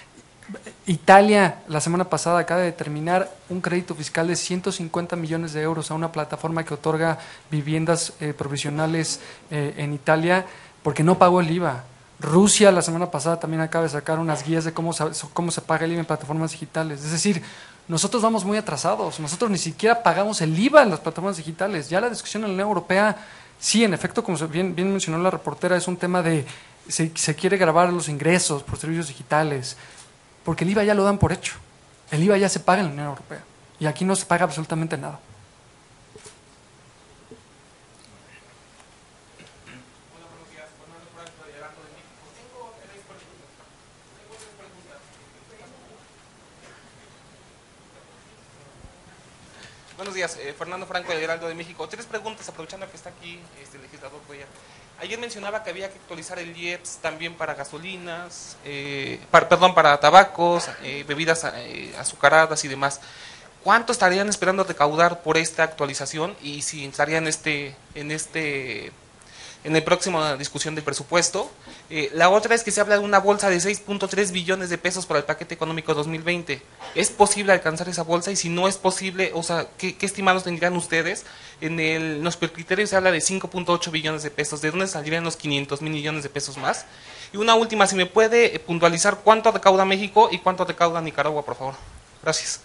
Italia la semana pasada acaba de determinar un crédito fiscal de ciento cincuenta millones de euros a una plataforma que otorga viviendas eh, provisionales eh, en Italia porque no pagó el I V A. Rusia la semana pasada también acaba de sacar unas guías de cómo, cómo se paga el I V A en plataformas digitales. Es decir, nosotros vamos muy atrasados, nosotros ni siquiera pagamos el I V A en las plataformas digitales. Ya la discusión en la Unión Europea, sí, en efecto, como bien, bien mencionó la reportera, es un tema de se, se quiere grabar los ingresos por servicios digitales, porque el I V A ya lo dan por hecho. El I V A ya se paga en la Unión Europea y aquí no se paga absolutamente nada. Buenos días, eh, Fernando Franco del Heraldo de México. Tres preguntas, aprovechando que está aquí este, el legislador Cuellar. Ayer mencionaba que había que actualizar el I E P S también para gasolinas, eh, para, perdón, para tabacos, eh, bebidas eh, azucaradas y demás. ¿Cuánto estarían esperando recaudar por esta actualización y si estarían este, en este, en la próxima discusión del presupuesto? Eh, la otra es que se habla de una bolsa de seis punto tres billones de pesos para el paquete económico dos mil veinte. ¿Es posible alcanzar esa bolsa? Y si no es posible, o sea, ¿qué, qué estimados tendrían ustedes? En el, los criterios se habla de cinco punto ocho billones de pesos. ¿De dónde saldrían los quinientos mil millones de pesos más? Y una última, si me puede puntualizar cuánto recauda México y cuánto recauda Nicaragua, por favor. Gracias.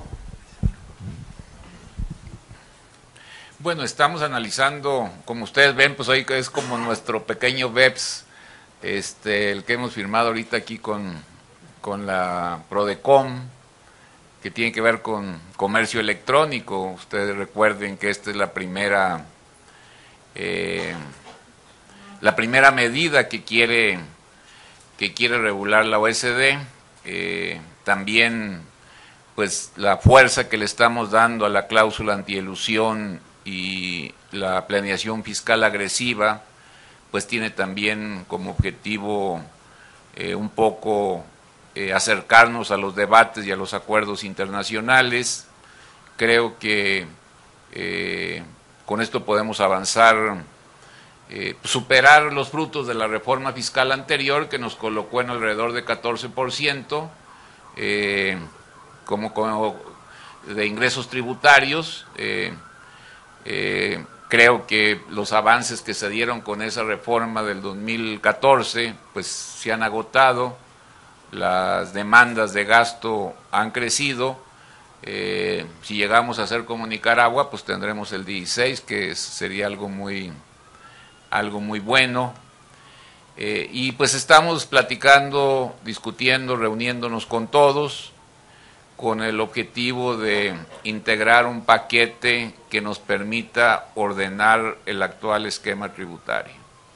Bueno, estamos analizando, como ustedes ven, pues hoy es como nuestro pequeño B E P S, este, el que hemos firmado ahorita aquí con, con la Prodecom, que tiene que ver con comercio electrónico. Ustedes recuerden que esta es la primera, eh, la primera medida que quiere, que quiere regular la O E C D. Eh, también pues la fuerza que le estamos dando a la cláusula antielusión y la planeación fiscal agresiva, pues tiene también como objetivo eh, un poco eh, acercarnos a los debates y a los acuerdos internacionales. Creo que eh, con esto podemos avanzar, eh, superar los frutos de la reforma fiscal anterior que nos colocó en alrededor de catorce por ciento eh, como, como de ingresos tributarios. Eh, eh, creo que los avances que se dieron con esa reforma del dos mil catorce pues se han agotado, las demandas de gasto han crecido. Eh, si llegamos a ser como Nicaragua, pues tendremos el dieciséis, que sería algo muy, algo muy bueno. Eh, y pues estamos platicando, discutiendo, reuniéndonos con todos, con el objetivo de integrar un paquete que nos permita ordenar el actual esquema tributario.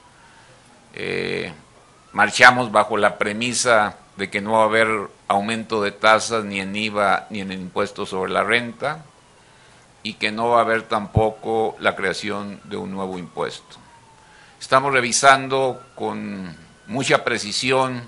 Eh, marchamos bajo la premisa de que no va a haber aumento de tasas ni en I V A ni en el impuesto sobre la renta, y que no va a haber tampoco la creación de un nuevo impuesto. Estamos revisando con mucha precisión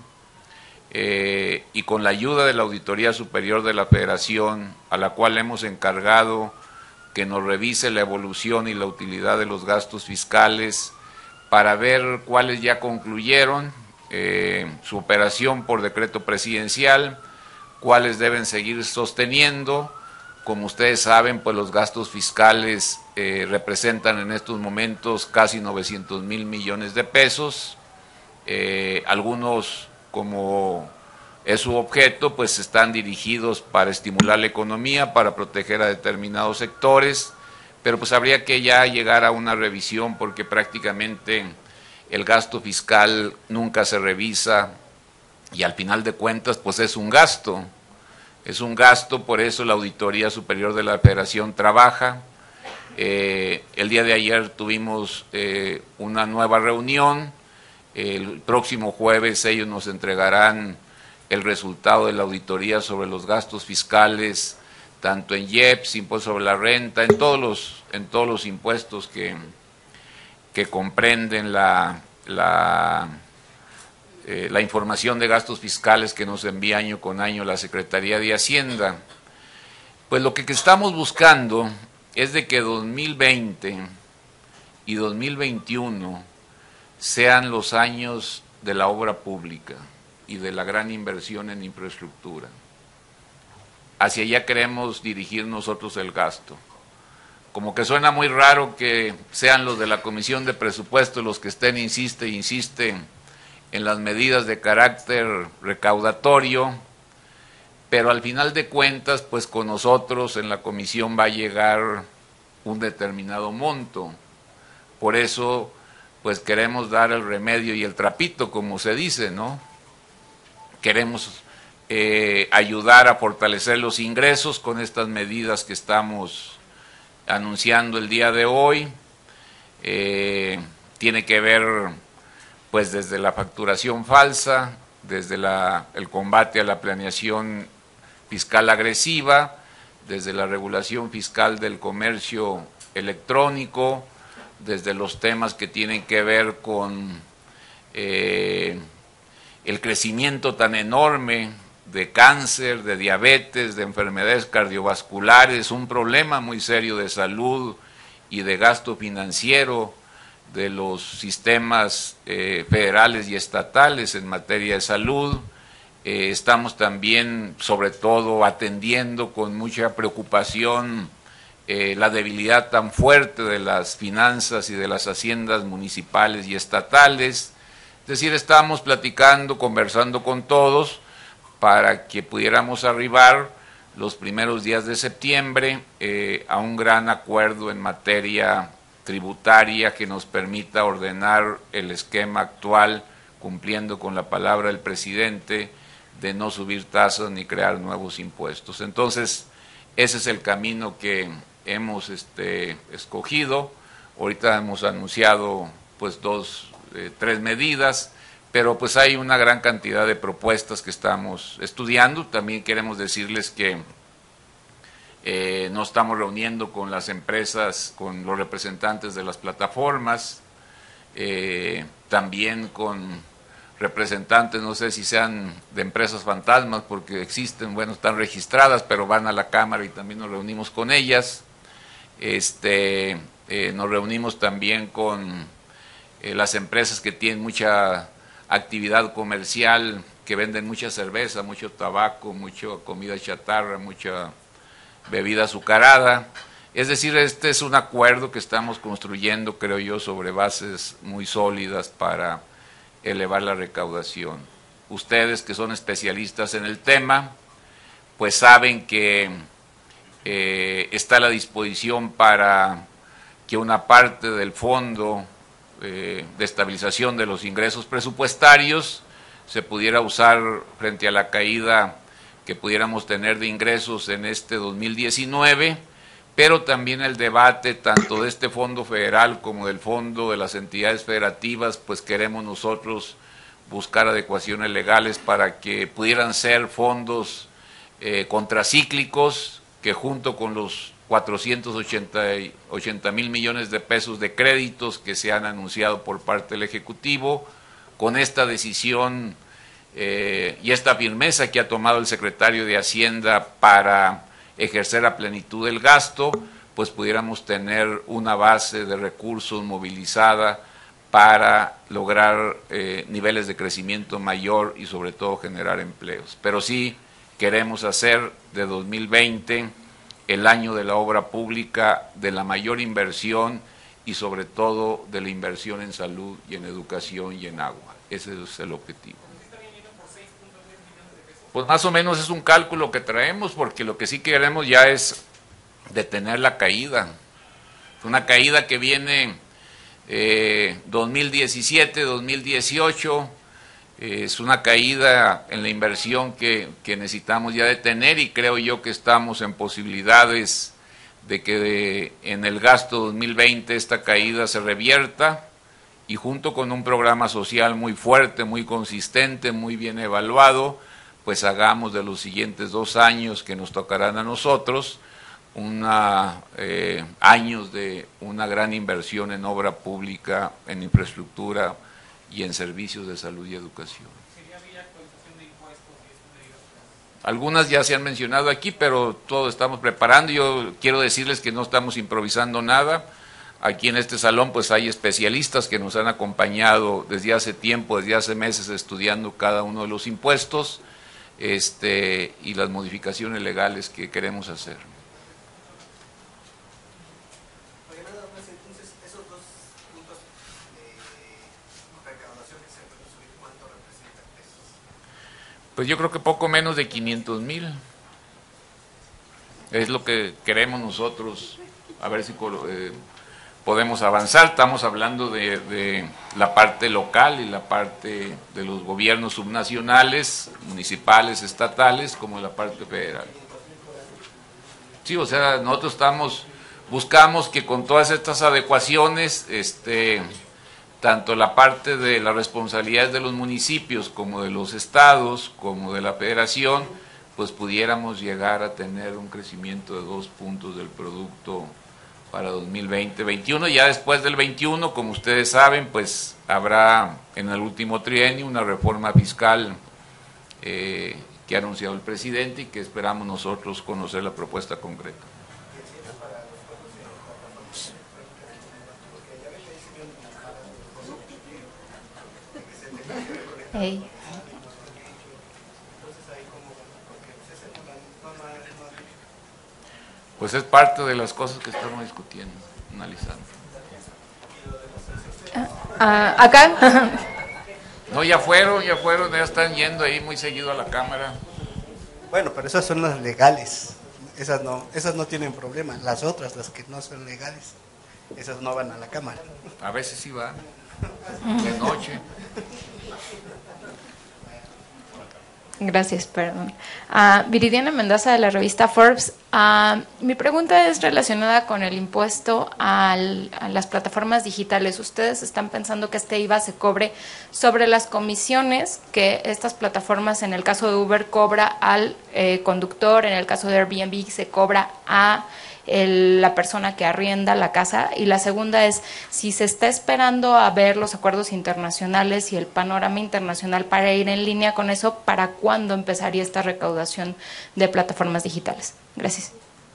eh, y con la ayuda de la Auditoría Superior de la Federación, a la cual hemos encargado que nos revise la evolución y la utilidad de los gastos fiscales para ver cuáles ya concluyeron Eh, su operación por decreto presidencial, cuáles deben seguir sosteniendo. Como ustedes saben, pues los gastos fiscales eh, representan en estos momentos casi novecientos mil millones de pesos. Eh, algunos, como es su objeto, pues están dirigidos para estimular la economía, para proteger a determinados sectores, pero pues habría que ya llegar a una revisión, porque prácticamente el gasto fiscal nunca se revisa y al final de cuentas pues es un gasto, es un gasto, por eso la Auditoría Superior de la Federación trabaja. Eh, el día de ayer tuvimos eh, una nueva reunión, el próximo jueves ellos nos entregarán el resultado de la auditoría sobre los gastos fiscales, tanto en I E P S, impuesto sobre la renta, en todos los, en todos los impuestos que... que comprenden la, la, eh, la información de gastos fiscales que nos envía año con año la Secretaría de Hacienda. Pues lo que estamos buscando es de que dos mil veinte y dos mil veintiuno sean los años de la obra pública y de la gran inversión en infraestructura. Hacia allá queremos dirigir nosotros el gasto. Como que suena muy raro que sean los de la Comisión de Presupuestos los que estén, insiste e insiste, en las medidas de carácter recaudatorio, pero al final de cuentas, pues con nosotros en la comisión va a llegar un determinado monto. Por eso, pues queremos dar el remedio y el trapito, como se dice, ¿no? Queremos eh, ayudar a fortalecer los ingresos con estas medidas que estamos anunciando el día de hoy. Eh, tiene que ver pues desde la facturación falsa, desde la, el combate a la planeación fiscal agresiva, desde la regulación fiscal del comercio electrónico, desde los temas que tienen que ver con eh, el crecimiento tan enorme de cáncer, de diabetes, de enfermedades cardiovasculares, un problema muy serio de salud y de gasto financiero de los sistemas eh, federales y estatales en materia de salud. Eh, estamos también, sobre todo, atendiendo con mucha preocupación eh, la debilidad tan fuerte de las finanzas y de las haciendas municipales y estatales. Es decir, estamos platicando, conversando con todos, para que pudiéramos arribar los primeros días de septiembre eh, a un gran acuerdo en materia tributaria que nos permita ordenar el esquema actual, cumpliendo con la palabra del presidente de no subir tasas ni crear nuevos impuestos. Entonces, ese es el camino que hemos este, escogido. Ahorita hemos anunciado pues dos, eh, tres medidas, pero pues hay una gran cantidad de propuestas que estamos estudiando. También queremos decirles que Eh, nos estamos reuniendo con las empresas, con los representantes de las plataformas, eh, también con representantes, no sé si sean de empresas fantasmas, porque existen, bueno, están registradas, pero van a la Cámara y también nos reunimos con ellas. Este, eh, nos reunimos también con eh, las empresas que tienen mucha actividad comercial, que venden mucha cerveza, mucho tabaco, mucha comida chatarra, mucha bebida azucarada. Es decir, este es un acuerdo que estamos construyendo, creo yo, sobre bases muy sólidas para elevar la recaudación. Ustedes que son especialistas en el tema, pues saben que eh, está a la disposición para que una parte del fondo eh, de estabilización de los ingresos presupuestarios se pudiera usar frente a la caída que pudiéramos tener de ingresos en este dos mil diecinueve, pero también el debate tanto de este fondo federal como del fondo de las entidades federativas, pues queremos nosotros buscar adecuaciones legales para que pudieran ser fondos eh, contracíclicos que junto con los cuatrocientos ochenta mil millones de pesos de créditos que se han anunciado por parte del Ejecutivo, con esta decisión eh, y esta firmeza que ha tomado el secretario de Hacienda para ejercer a plenitud el gasto, pues pudiéramos tener una base de recursos movilizada para lograr eh, niveles de crecimiento mayor y sobre todo generar empleos. Pero sí queremos hacer de dos mil veinte el año de la obra pública de la mayor inversión y sobre todo de la inversión en salud y en educación y en agua. Ese es el objetivo. Pues más o menos es un cálculo que traemos, porque lo que sí queremos ya es detener la caída. Una caída que viene eh, dos mil diecisiete, dos mil dieciocho, eh, es una caída en la inversión que, que necesitamos ya detener, y creo yo que estamos en posibilidades de que de, en el gasto dos mil veinte esta caída se revierta, y junto con un programa social muy fuerte, muy consistente, muy bien evaluado, pues hagamos de los siguientes dos años que nos tocarán a nosotros una, eh, años de una gran inversión en obra pública, en infraestructura y en servicios de salud y educación. ¿Sería vía actualización de impuestos y estas medidas? Algunas ya se han mencionado aquí, pero todo estamos preparando. Yo quiero decirles que no estamos improvisando nada. Aquí en este salón pues hay especialistas que nos han acompañado desde hace tiempo, desde hace meses, estudiando cada uno de los impuestos este, y las modificaciones legales que queremos hacer. Pues yo creo que poco menos de quinientos mil. Es lo que queremos nosotros, a ver si eh, podemos avanzar. Estamos hablando de, de la parte local y la parte de los gobiernos subnacionales, municipales, estatales, como la parte federal. Sí, o sea, nosotros estamos, buscamos que con todas estas adecuaciones, este, tanto la parte de las responsabilidades de los municipios como de los estados, como de la federación, pues pudiéramos llegar a tener un crecimiento de dos puntos del producto para dos mil veinte veintiuno. Ya después del veintiuno, como ustedes saben, pues habrá en el último trienio una reforma fiscal eh, que ha anunciado el presidente y que esperamos nosotros conocer la propuesta concreta. Hey. Pues es parte de las cosas que estamos discutiendo, analizando. Ah, ¿acá? No, ya fueron, ya fueron, ya están yendo ahí muy seguido a la Cámara. Bueno, pero esas son las legales, esas no, esas no tienen problema. Las otras, las que no son legales, esas no van a la Cámara. A veces sí van, de noche. Gracias, perdón. Uh, Viridiana Mendoza de la revista Forbes. Uh, mi pregunta es relacionada con el impuesto al, a las plataformas digitales. ¿Ustedes están pensando que este I V A se cobre sobre las comisiones que estas plataformas, en el caso de Uber, cobra al eh, conductor, en el caso de Airbnb se cobra a El, la persona que arrienda la casa? Y la segunda es si se está esperando a ver los acuerdos internacionales y el panorama internacional para ir en línea con eso, ¿para cuándo empezaría esta recaudación de plataformas digitales? Gracias.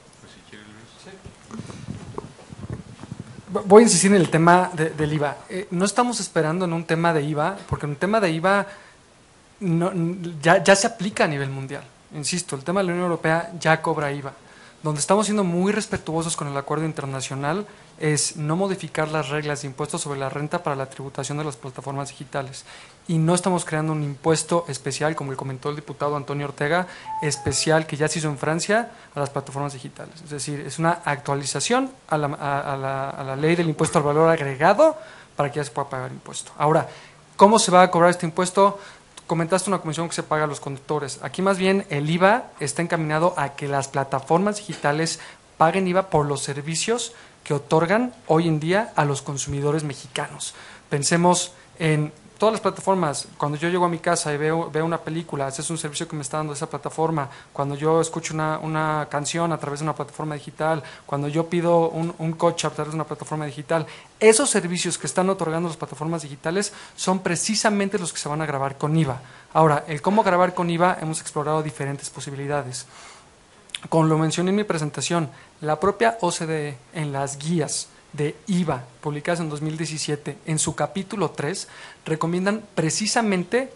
Voy a insistir en el tema de, del I V A. Eh, no estamos esperando en un tema de I V A, porque un tema de I V A no, ya, ya se aplica a nivel mundial. Insisto, el tema de la Unión Europea ya cobra I V A. Donde estamos siendo muy respetuosos con el acuerdo internacional es no modificar las reglas de impuestos sobre la renta para la tributación de las plataformas digitales. Y no estamos creando un impuesto especial, como le comentó el diputado Antonio Ortega, especial que ya se hizo en Francia a las plataformas digitales. Es decir, es una actualización a la, a, a la, a la ley del impuesto al valor agregado para que ya se pueda pagar impuesto. Ahora, ¿cómo se va a cobrar este impuesto? Comentaste una comisión que se paga a los conductores. Aquí más bien el I V A está encaminado a que las plataformas digitales paguen I V A por los servicios que otorgan hoy en día a los consumidores mexicanos. Pensemos en todas las plataformas. Cuando yo llego a mi casa y veo, veo una película, ese es un servicio que me está dando esa plataforma. Cuando yo escucho una, una canción a través de una plataforma digital, cuando yo pido un, un coche a través de una plataforma digital, esos servicios que están otorgando las plataformas digitales son precisamente los que se van a gravar con I V A. Ahora, el cómo grabar con I V A, hemos explorado diferentes posibilidades. Como lo mencioné en mi presentación, la propia O C D E en las guías de I V A, publicadas en dos mil diecisiete, en su capítulo tres, recomiendan precisamente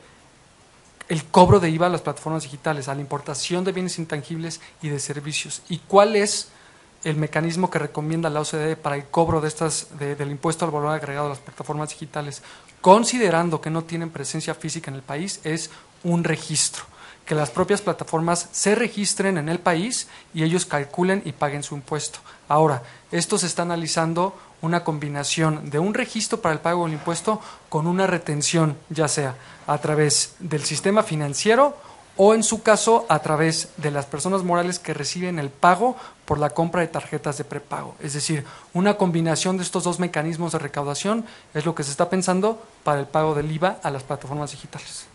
el cobro de I V A a las plataformas digitales, a la importación de bienes intangibles y de servicios. ¿Y cuál es el mecanismo que recomienda la O C D E para el cobro de estas, de, del impuesto al valor agregado a las plataformas digitales? Considerando que no tienen presencia física en el país, es un registro. Que las propias plataformas se registren en el país y ellos calculen y paguen su impuesto. Ahora, esto se está analizando una combinación de un registro para el pago del impuesto con una retención, ya sea a través del sistema financiero o, en su caso, a través de las personas morales que reciben el pago por la compra de tarjetas de prepago. Es decir, una combinación de estos dos mecanismos de recaudación es lo que se está pensando para el pago del I V A a las plataformas digitales.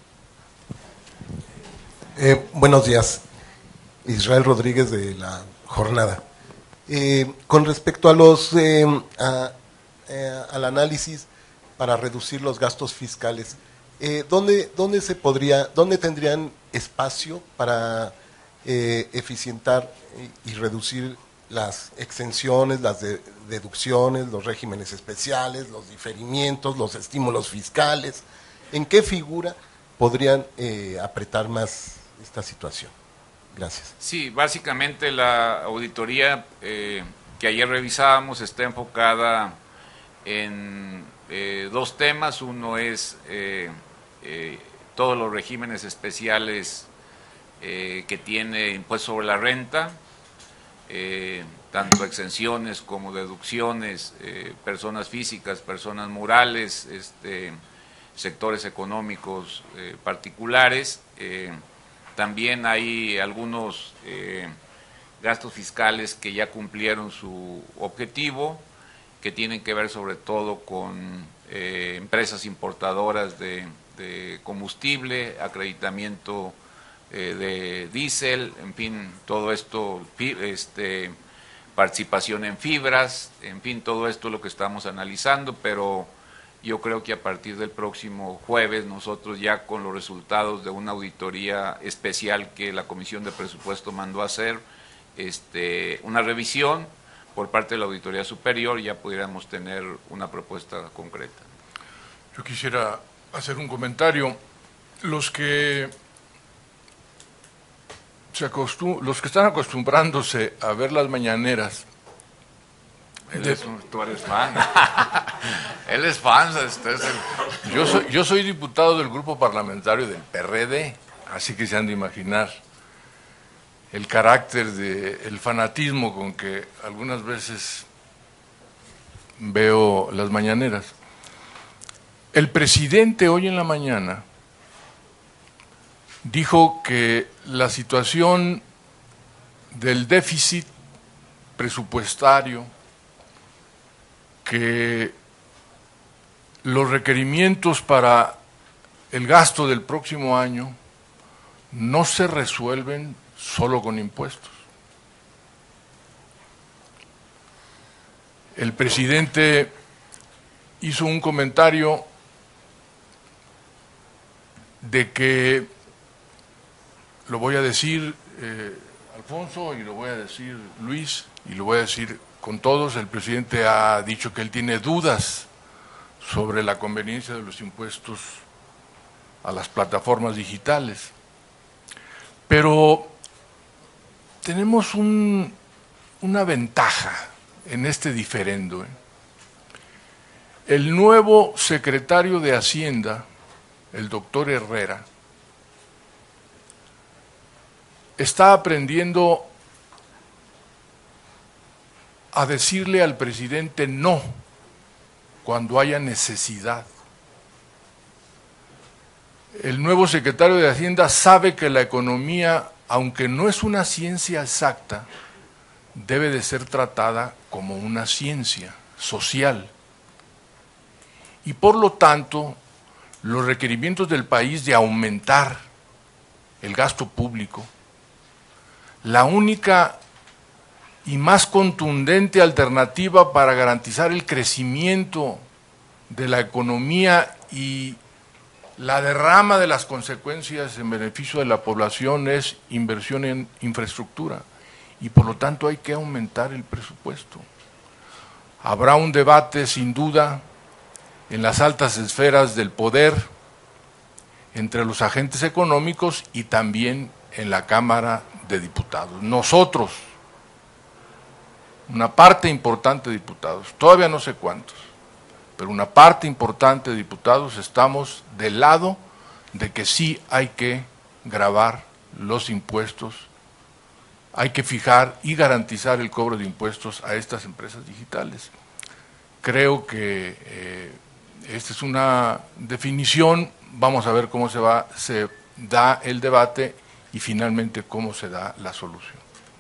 Eh, buenos días, Israel Rodríguez de La Jornada. Eh, con respecto a los eh, a, eh, al análisis para reducir los gastos fiscales, eh, ¿dónde, dónde se podría, dónde tendrían espacio para eh, eficientar y, y reducir las exenciones, las de, deducciones, los regímenes especiales, los diferimientos, los estímulos fiscales? ¿En qué figura podrían eh, apretar más esta situación? Gracias. Sí, básicamente la auditoría eh, que ayer revisábamos está enfocada en eh, dos temas. Uno es eh, eh, todos los regímenes especiales eh, que tiene impuesto sobre la renta, eh, tanto exenciones como deducciones, eh, personas físicas, personas morales, este, sectores económicos eh, particulares. Eh, También hay algunos eh, gastos fiscales que ya cumplieron su objetivo, que tienen que ver sobre todo con eh, empresas importadoras de, de combustible, acreditamiento eh, de diésel, en fin, todo esto, este, participación en fibras, en fin, todo esto es lo que estamos analizando, pero yo creo que a partir del próximo jueves nosotros ya con los resultados de una auditoría especial que la Comisión de Presupuesto mandó a hacer, este, una revisión por parte de la Auditoría Superior, ya pudiéramos tener una propuesta concreta. Yo quisiera hacer un comentario. Los que se acostum los que están acostumbrándose a ver las mañaneras. Él es un, tú eres fan. Él es fan. Este es el... yo, soy, yo soy diputado del grupo parlamentario del P R D, así que se han de imaginar el carácter, de, el fanatismo con que algunas veces veo las mañaneras. El presidente hoy en la mañana dijo que la situación del déficit presupuestario, que los requerimientos para el gasto del próximo año no se resuelven solo con impuestos. El presidente hizo un comentario de que, lo voy a decir eh, Alfonso y lo voy a decir Luis y lo voy a decir con todos, el presidente ha dicho que él tiene dudas sobre la conveniencia de los impuestos a las plataformas digitales. Pero tenemos un, una ventaja en este diferendo. ¿eh? El nuevo secretario de Hacienda, el doctor Herrera, está aprendiendo a decirle al presidente no cuando haya necesidad. El nuevo secretario de Hacienda sabe que la economía, aunque no es una ciencia exacta, debe de ser tratada como una ciencia social. Y por lo tanto, los requerimientos del país de aumentar el gasto público, la única y más contundente alternativa para garantizar el crecimiento de la economía y la derrama de las consecuencias en beneficio de la población es inversión en infraestructura y por lo tanto hay que aumentar el presupuesto. Habrá un debate sin duda en las altas esferas del poder entre los agentes económicos y también en la Cámara de Diputados. Nosotros, una parte importante de diputados, todavía no sé cuántos, pero una parte importante de diputados estamos del lado de que sí hay que gravar los impuestos, hay que fijar y garantizar el cobro de impuestos a estas empresas digitales. Creo que eh, esta es una definición, vamos a ver cómo se va, se da el debate y finalmente cómo se da la solución.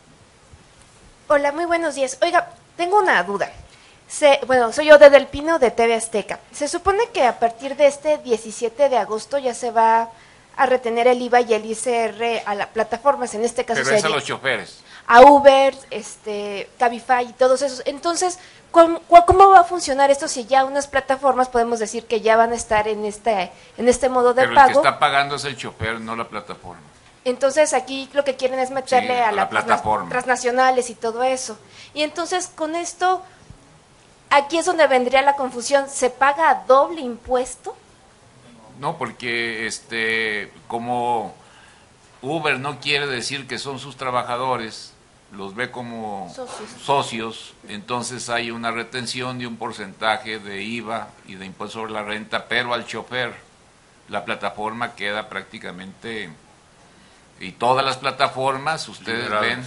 Hola, muy buenos días. Oiga, tengo una duda. Se, bueno, soy yo de Del Pino, de T V Azteca. Se supone que a partir de este diecisiete de agosto ya se va a retener el I V A y el I C R a las plataformas, en este caso Pero es a sería los choferes. a Uber, este, Cabify y todos esos. Entonces, ¿cómo, ¿cómo va a funcionar esto si ya unas plataformas podemos decir que ya van a estar en este, en este modo de Pero pago? el que está pagando es el chofer, no la plataforma. Entonces aquí lo que quieren es meterle Sí, a, a la la plataforma. transnacionales y todo eso. Y entonces con esto, aquí es donde vendría la confusión. ¿Se paga doble impuesto? No, porque este, como Uber no quiere decir que son sus trabajadores, los ve como Socios. socios, entonces hay una retención de un porcentaje de I V A y de impuesto sobre la renta, pero al chofer la plataforma queda prácticamente, y todas las plataformas, ustedes Liberadas. ven,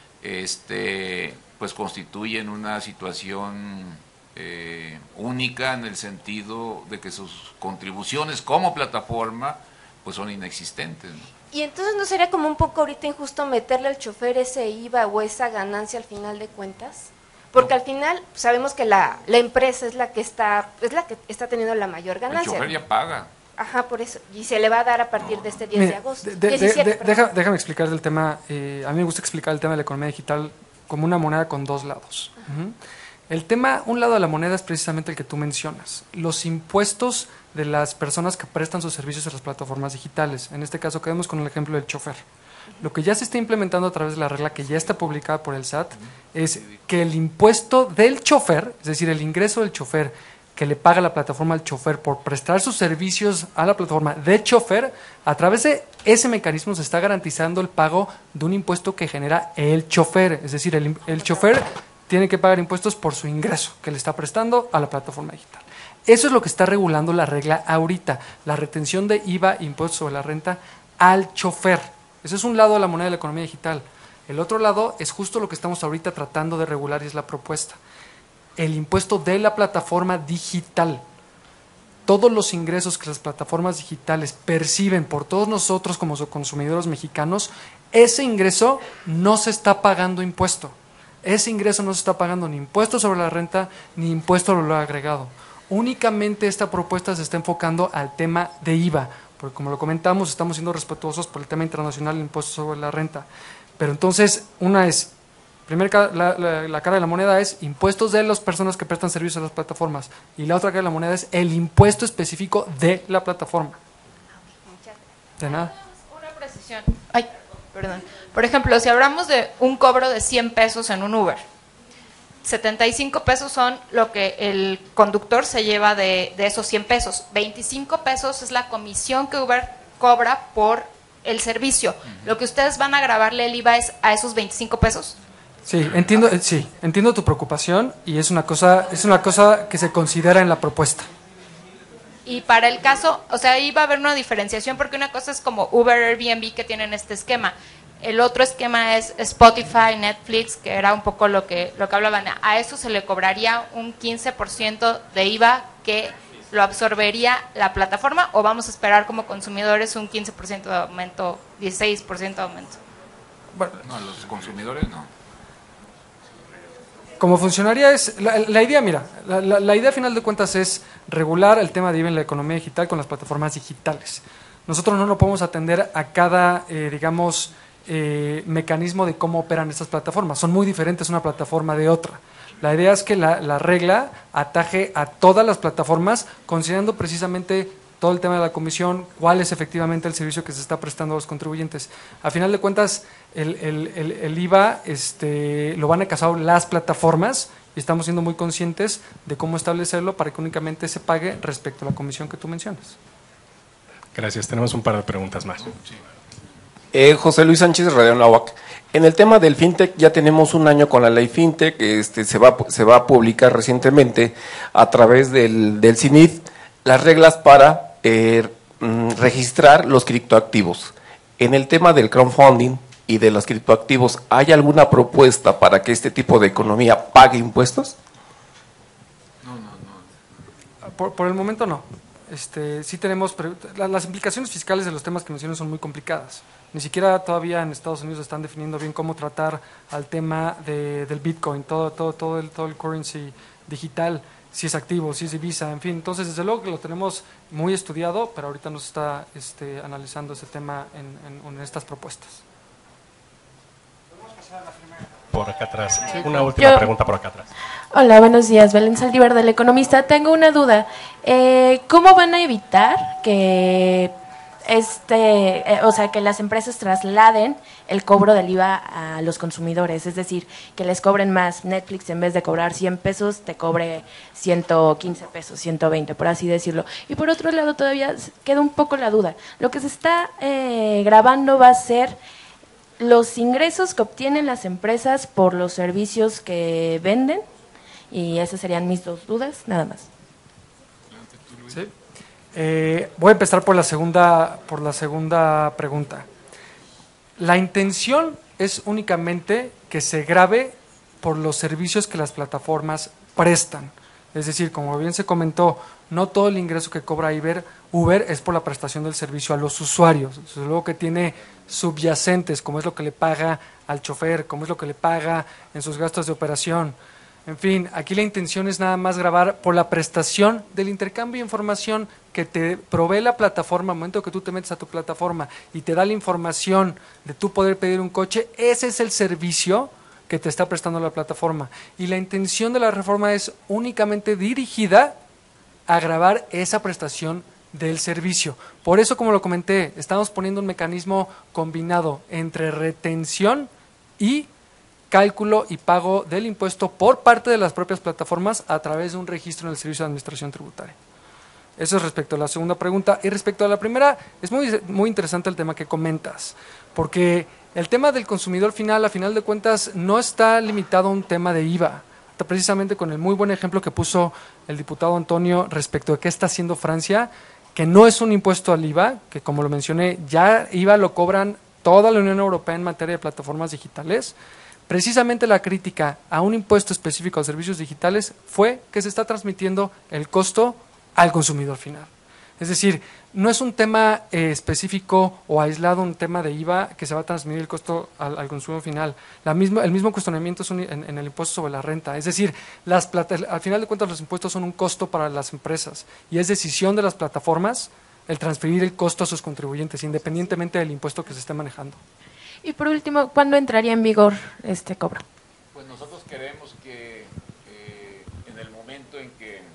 este, pues constituyen una situación eh, única en el sentido de que sus contribuciones como plataforma pues son inexistentes, ¿no? Y entonces ¿no sería como un poco ahorita injusto meterle al chofer ese I V A o esa ganancia al final de cuentas? Porque al final sabemos que la, la empresa es la que está es la que está teniendo la mayor El ganancia. chofer ya paga. Ajá, por eso. Y se le va a dar a partir de este diez Mire, de agosto. de- de- diecisiete, de- perdón. deja- déjame explicar el tema. eh, a mí me gusta explicar el tema de la economía digital como una moneda con dos lados. Ujú. El tema, un lado de la moneda es precisamente el que tú mencionas, los impuestos de las personas que prestan sus servicios a las plataformas digitales. En este caso, quedemos con el ejemplo del chofer. Lo que ya se está implementando a través de la regla que ya está publicada por el S A T es que el impuesto del chofer, es decir, el ingreso del chofer que le paga la plataforma al chofer por prestar sus servicios a la plataforma de chofer, a través de ese mecanismo se está garantizando el pago de un impuesto que genera el chofer, es decir, el, el chofer tiene que pagar impuestos por su ingreso que le está prestando a la plataforma digital. Eso es lo que está regulando la regla ahorita, la retención de I V A, impuestos sobre la renta, al chofer. Ese es un lado de la moneda de la economía digital. El otro lado es justo lo que estamos ahorita tratando de regular y es la propuesta. El impuesto de la plataforma digital. todos los ingresos que las plataformas digitales perciben por todos nosotros como consumidores mexicanos, ese ingreso no se está pagando impuesto. Ese ingreso no se está pagando ni impuesto sobre la renta ni impuesto al valor agregado. Únicamente esta propuesta se está enfocando al tema de I V A, porque como lo comentamos, estamos siendo respetuosos por el tema internacional del impuesto sobre la renta. Pero entonces, una es, primera, la, la, la cara de la moneda es impuestos de las personas que prestan servicios a las plataformas, y la otra cara de la moneda es el impuesto específico de la plataforma. De nada. Una precisión. Ay, perdón. Por ejemplo, si hablamos de un cobro de cien pesos en un Uber, setenta y cinco pesos son lo que el conductor se lleva de, de esos cien pesos. veinticinco pesos es la comisión que Uber cobra por el servicio. Uh-huh. Lo que ustedes van a grabarle el I V A es a esos veinticinco pesos. Sí, entiendo, sí, entiendo tu preocupación y es una cosa, es una cosa que se considera en la propuesta. Y para el caso, o sea, ahí va a haber una diferenciación porque una cosa es como Uber, Airbnb que tienen este esquema. El otro esquema es Spotify, Netflix, que era un poco lo que lo que hablaban. A eso se le cobraría un quince por ciento de I V A que lo absorbería la plataforma, o vamos a esperar como consumidores un quince por ciento de aumento, dieciséis por ciento de aumento. Bueno, no, los consumidores no. Como funcionaría es, la, la idea, mira, la, la, la idea a final de cuentas es regular el tema de I V A en la economía digital con las plataformas digitales. Nosotros no lo podemos atender a cada, eh, digamos, eh, mecanismo de cómo operan estas plataformas. Son muy diferentes una plataforma de otra. La idea es que la, la regla ataje a todas las plataformas, considerando precisamente todo el tema de la comisión, cuál es efectivamente el servicio que se está prestando a los contribuyentes. A final de cuentas, el, el, el, el I V A este, lo van a casar las plataformas y estamos siendo muy conscientes de cómo establecerlo para que únicamente se pague respecto a la comisión que tú mencionas. Gracias. Tenemos un par de preguntas más. Eh, José Luis Sánchez, Radio Anáhuac. En el tema del fintech ya tenemos un año con la ley fintech, este, se va se va a publicar recientemente a través del, del C I N I D las reglas para eh, registrar los criptoactivos. En el tema del crowdfunding y de los criptoactivos, ¿hay alguna propuesta para que este tipo de economía pague impuestos? No, no, no. Por, por el momento no. Este, sí tenemos, las implicaciones fiscales de los temas que mencionan son muy complicadas. Ni siquiera todavía en Estados Unidos están definiendo bien cómo tratar al tema de, del Bitcoin, todo, todo, todo, el, todo el currency digital, si es activo, si es divisa, en fin. Entonces, desde luego que lo tenemos muy estudiado, pero ahorita nos está este, analizando ese tema en, en, en estas propuestas. Por acá atrás. Una última Yo, pregunta por acá atrás. Hola, buenos días. Belén Saldívar del Economista. Tengo una duda. Eh, ¿Cómo van a evitar que este, eh, o sea, que las empresas trasladen el cobro del I V A a los consumidores? Es decir, que les cobren más. Netflix, en vez de cobrar cien pesos, te cobre ciento quince pesos, ciento veinte, por así decirlo. Y por otro lado, todavía queda un poco la duda. Lo que se está eh, grabando va a ser los ingresos que obtienen las empresas por los servicios que venden, y esas serían mis dos dudas, nada más. Sí. Eh, voy a empezar por la segunda, por la segunda pregunta. La intención es únicamente que se grave por los servicios que las plataformas prestan. Es decir, como bien se comentó, no todo el ingreso que cobra Uber, Uber es por la prestación del servicio a los usuarios. Desde luego que tiene subyacentes, como es lo que le paga al chofer, como es lo que le paga en sus gastos de operación. En fin, aquí la intención es nada más grabar por la prestación del intercambio de información que te provee la plataforma. Al momento que tú te metes a tu plataforma y te da la información de tú poder pedir un coche, ese es el servicio que te está prestando la plataforma. Y la intención de la reforma es únicamente dirigida a grabar esa prestación del servicio. Por eso, como lo comenté, estamos poniendo un mecanismo combinado entre retención y cálculo y pago del impuesto por parte de las propias plataformas a través de un registro en el Servicio de Administración Tributaria. Eso es respecto a la segunda pregunta. Y respecto a la primera, es muy, muy interesante el tema que comentas, porque el tema del consumidor final, a final de cuentas, no está limitado a un tema de I V A. Precisamente con el muy buen ejemplo que puso el diputado Antonio respecto a qué está haciendo Francia, que no es un impuesto al I V A, que como lo mencioné, ya I V A lo cobran toda la Unión Europea en materia de plataformas digitales. Precisamente la crítica a un impuesto específico a servicios digitales fue que se está transmitiendo el costo al consumidor final. Es decir, no es un tema eh, específico o aislado, un tema de I V A que se va a transmitir el costo al, al consumidor final. La misma, el mismo cuestionamiento es un, en, en el impuesto sobre la renta. Es decir, las plata, al final de cuentas los impuestos son un costo para las empresas y es decisión de las plataformas el transferir el costo a sus contribuyentes, independientemente del impuesto que se esté manejando. Y por último, ¿cuándo entraría en vigor este cobro? Pues nosotros queremos que eh, en el momento en que eh,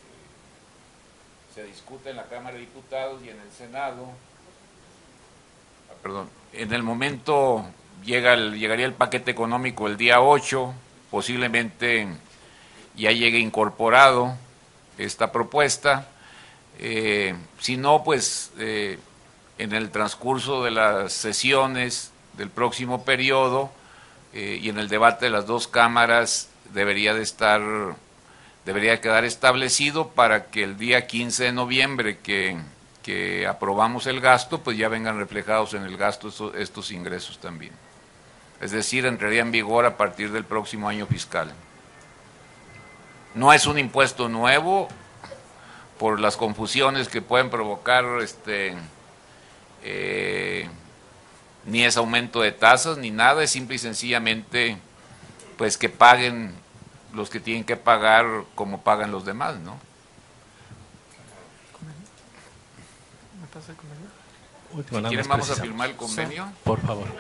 se discute en la Cámara de Diputados y en el Senado, ah, perdón, en el momento llega el, llegaría el paquete económico el día ocho, posiblemente ya llegue incorporado esta propuesta. Eh, si no, pues eh, en el transcurso de las sesiones del próximo periodo eh, y en el debate de las dos cámaras debería de estar, debería quedar establecido para que el día quince de noviembre que, que aprobamos el gasto, pues ya vengan reflejados en el gasto estos, estos ingresos también. Es decir, entraría en vigor a partir del próximo año fiscal. No es un impuesto nuevo, por las confusiones que pueden provocar, este, eh, ni es aumento de tasas ni nada, es simple y sencillamente pues que paguen los que tienen que pagar como pagan los demás, ¿no? Último, si nada quieren más vamos a precisamos. firmar el convenio. Sí, por favor.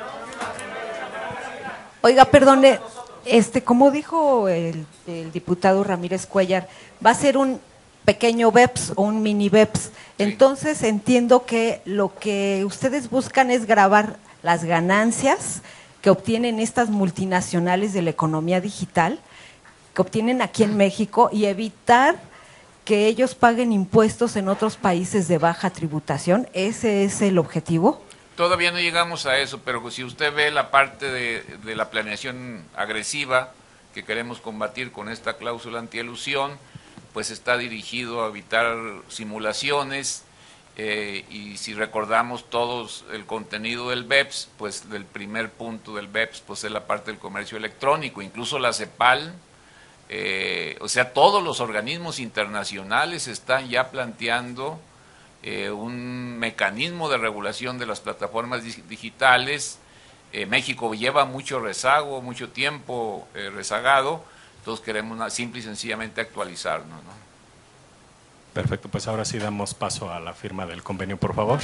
Oiga, perdone, este, como dijo el, el diputado Ramírez Cuellar, va a ser un pequeño B E P S o un mini B E P S. Entonces entiendo que lo que ustedes buscan es grabar las ganancias que obtienen estas multinacionales de la economía digital, que obtienen aquí en México, y evitar que ellos paguen impuestos en otros países de baja tributación. ¿Ese es el objetivo? Todavía no llegamos a eso, pero si usted ve la parte de, de la planeación agresiva que queremos combatir con esta cláusula antielusión, pues está dirigido a evitar simulaciones eh, y si recordamos todos el contenido del B E P S, pues del primer punto del B E P S pues es la parte del comercio electrónico, incluso la CEPAL, eh, o sea, todos los organismos internacionales están ya planteando eh, un mecanismo de regulación de las plataformas digitales. eh, México lleva mucho rezago, mucho tiempo eh, rezagado. Entonces queremos una, simple y sencillamente actualizarnos, ¿no? Perfecto, pues ahora sí damos paso a la firma del convenio, por favor.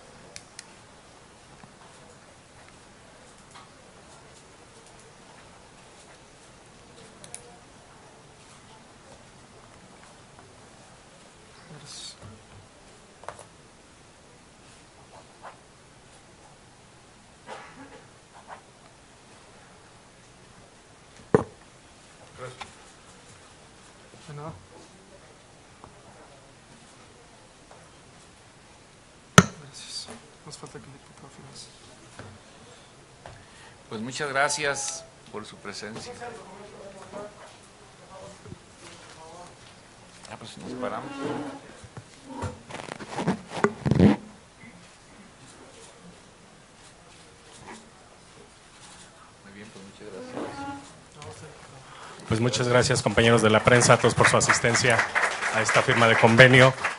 No. Gracias. Nos falta que el diputado firme. Pues muchas gracias por su presencia. Ah, pues nos paramos. Muy bien, pues muchas gracias. Pues muchas gracias, compañeros de la prensa, a todos por su asistencia a esta firma de convenio.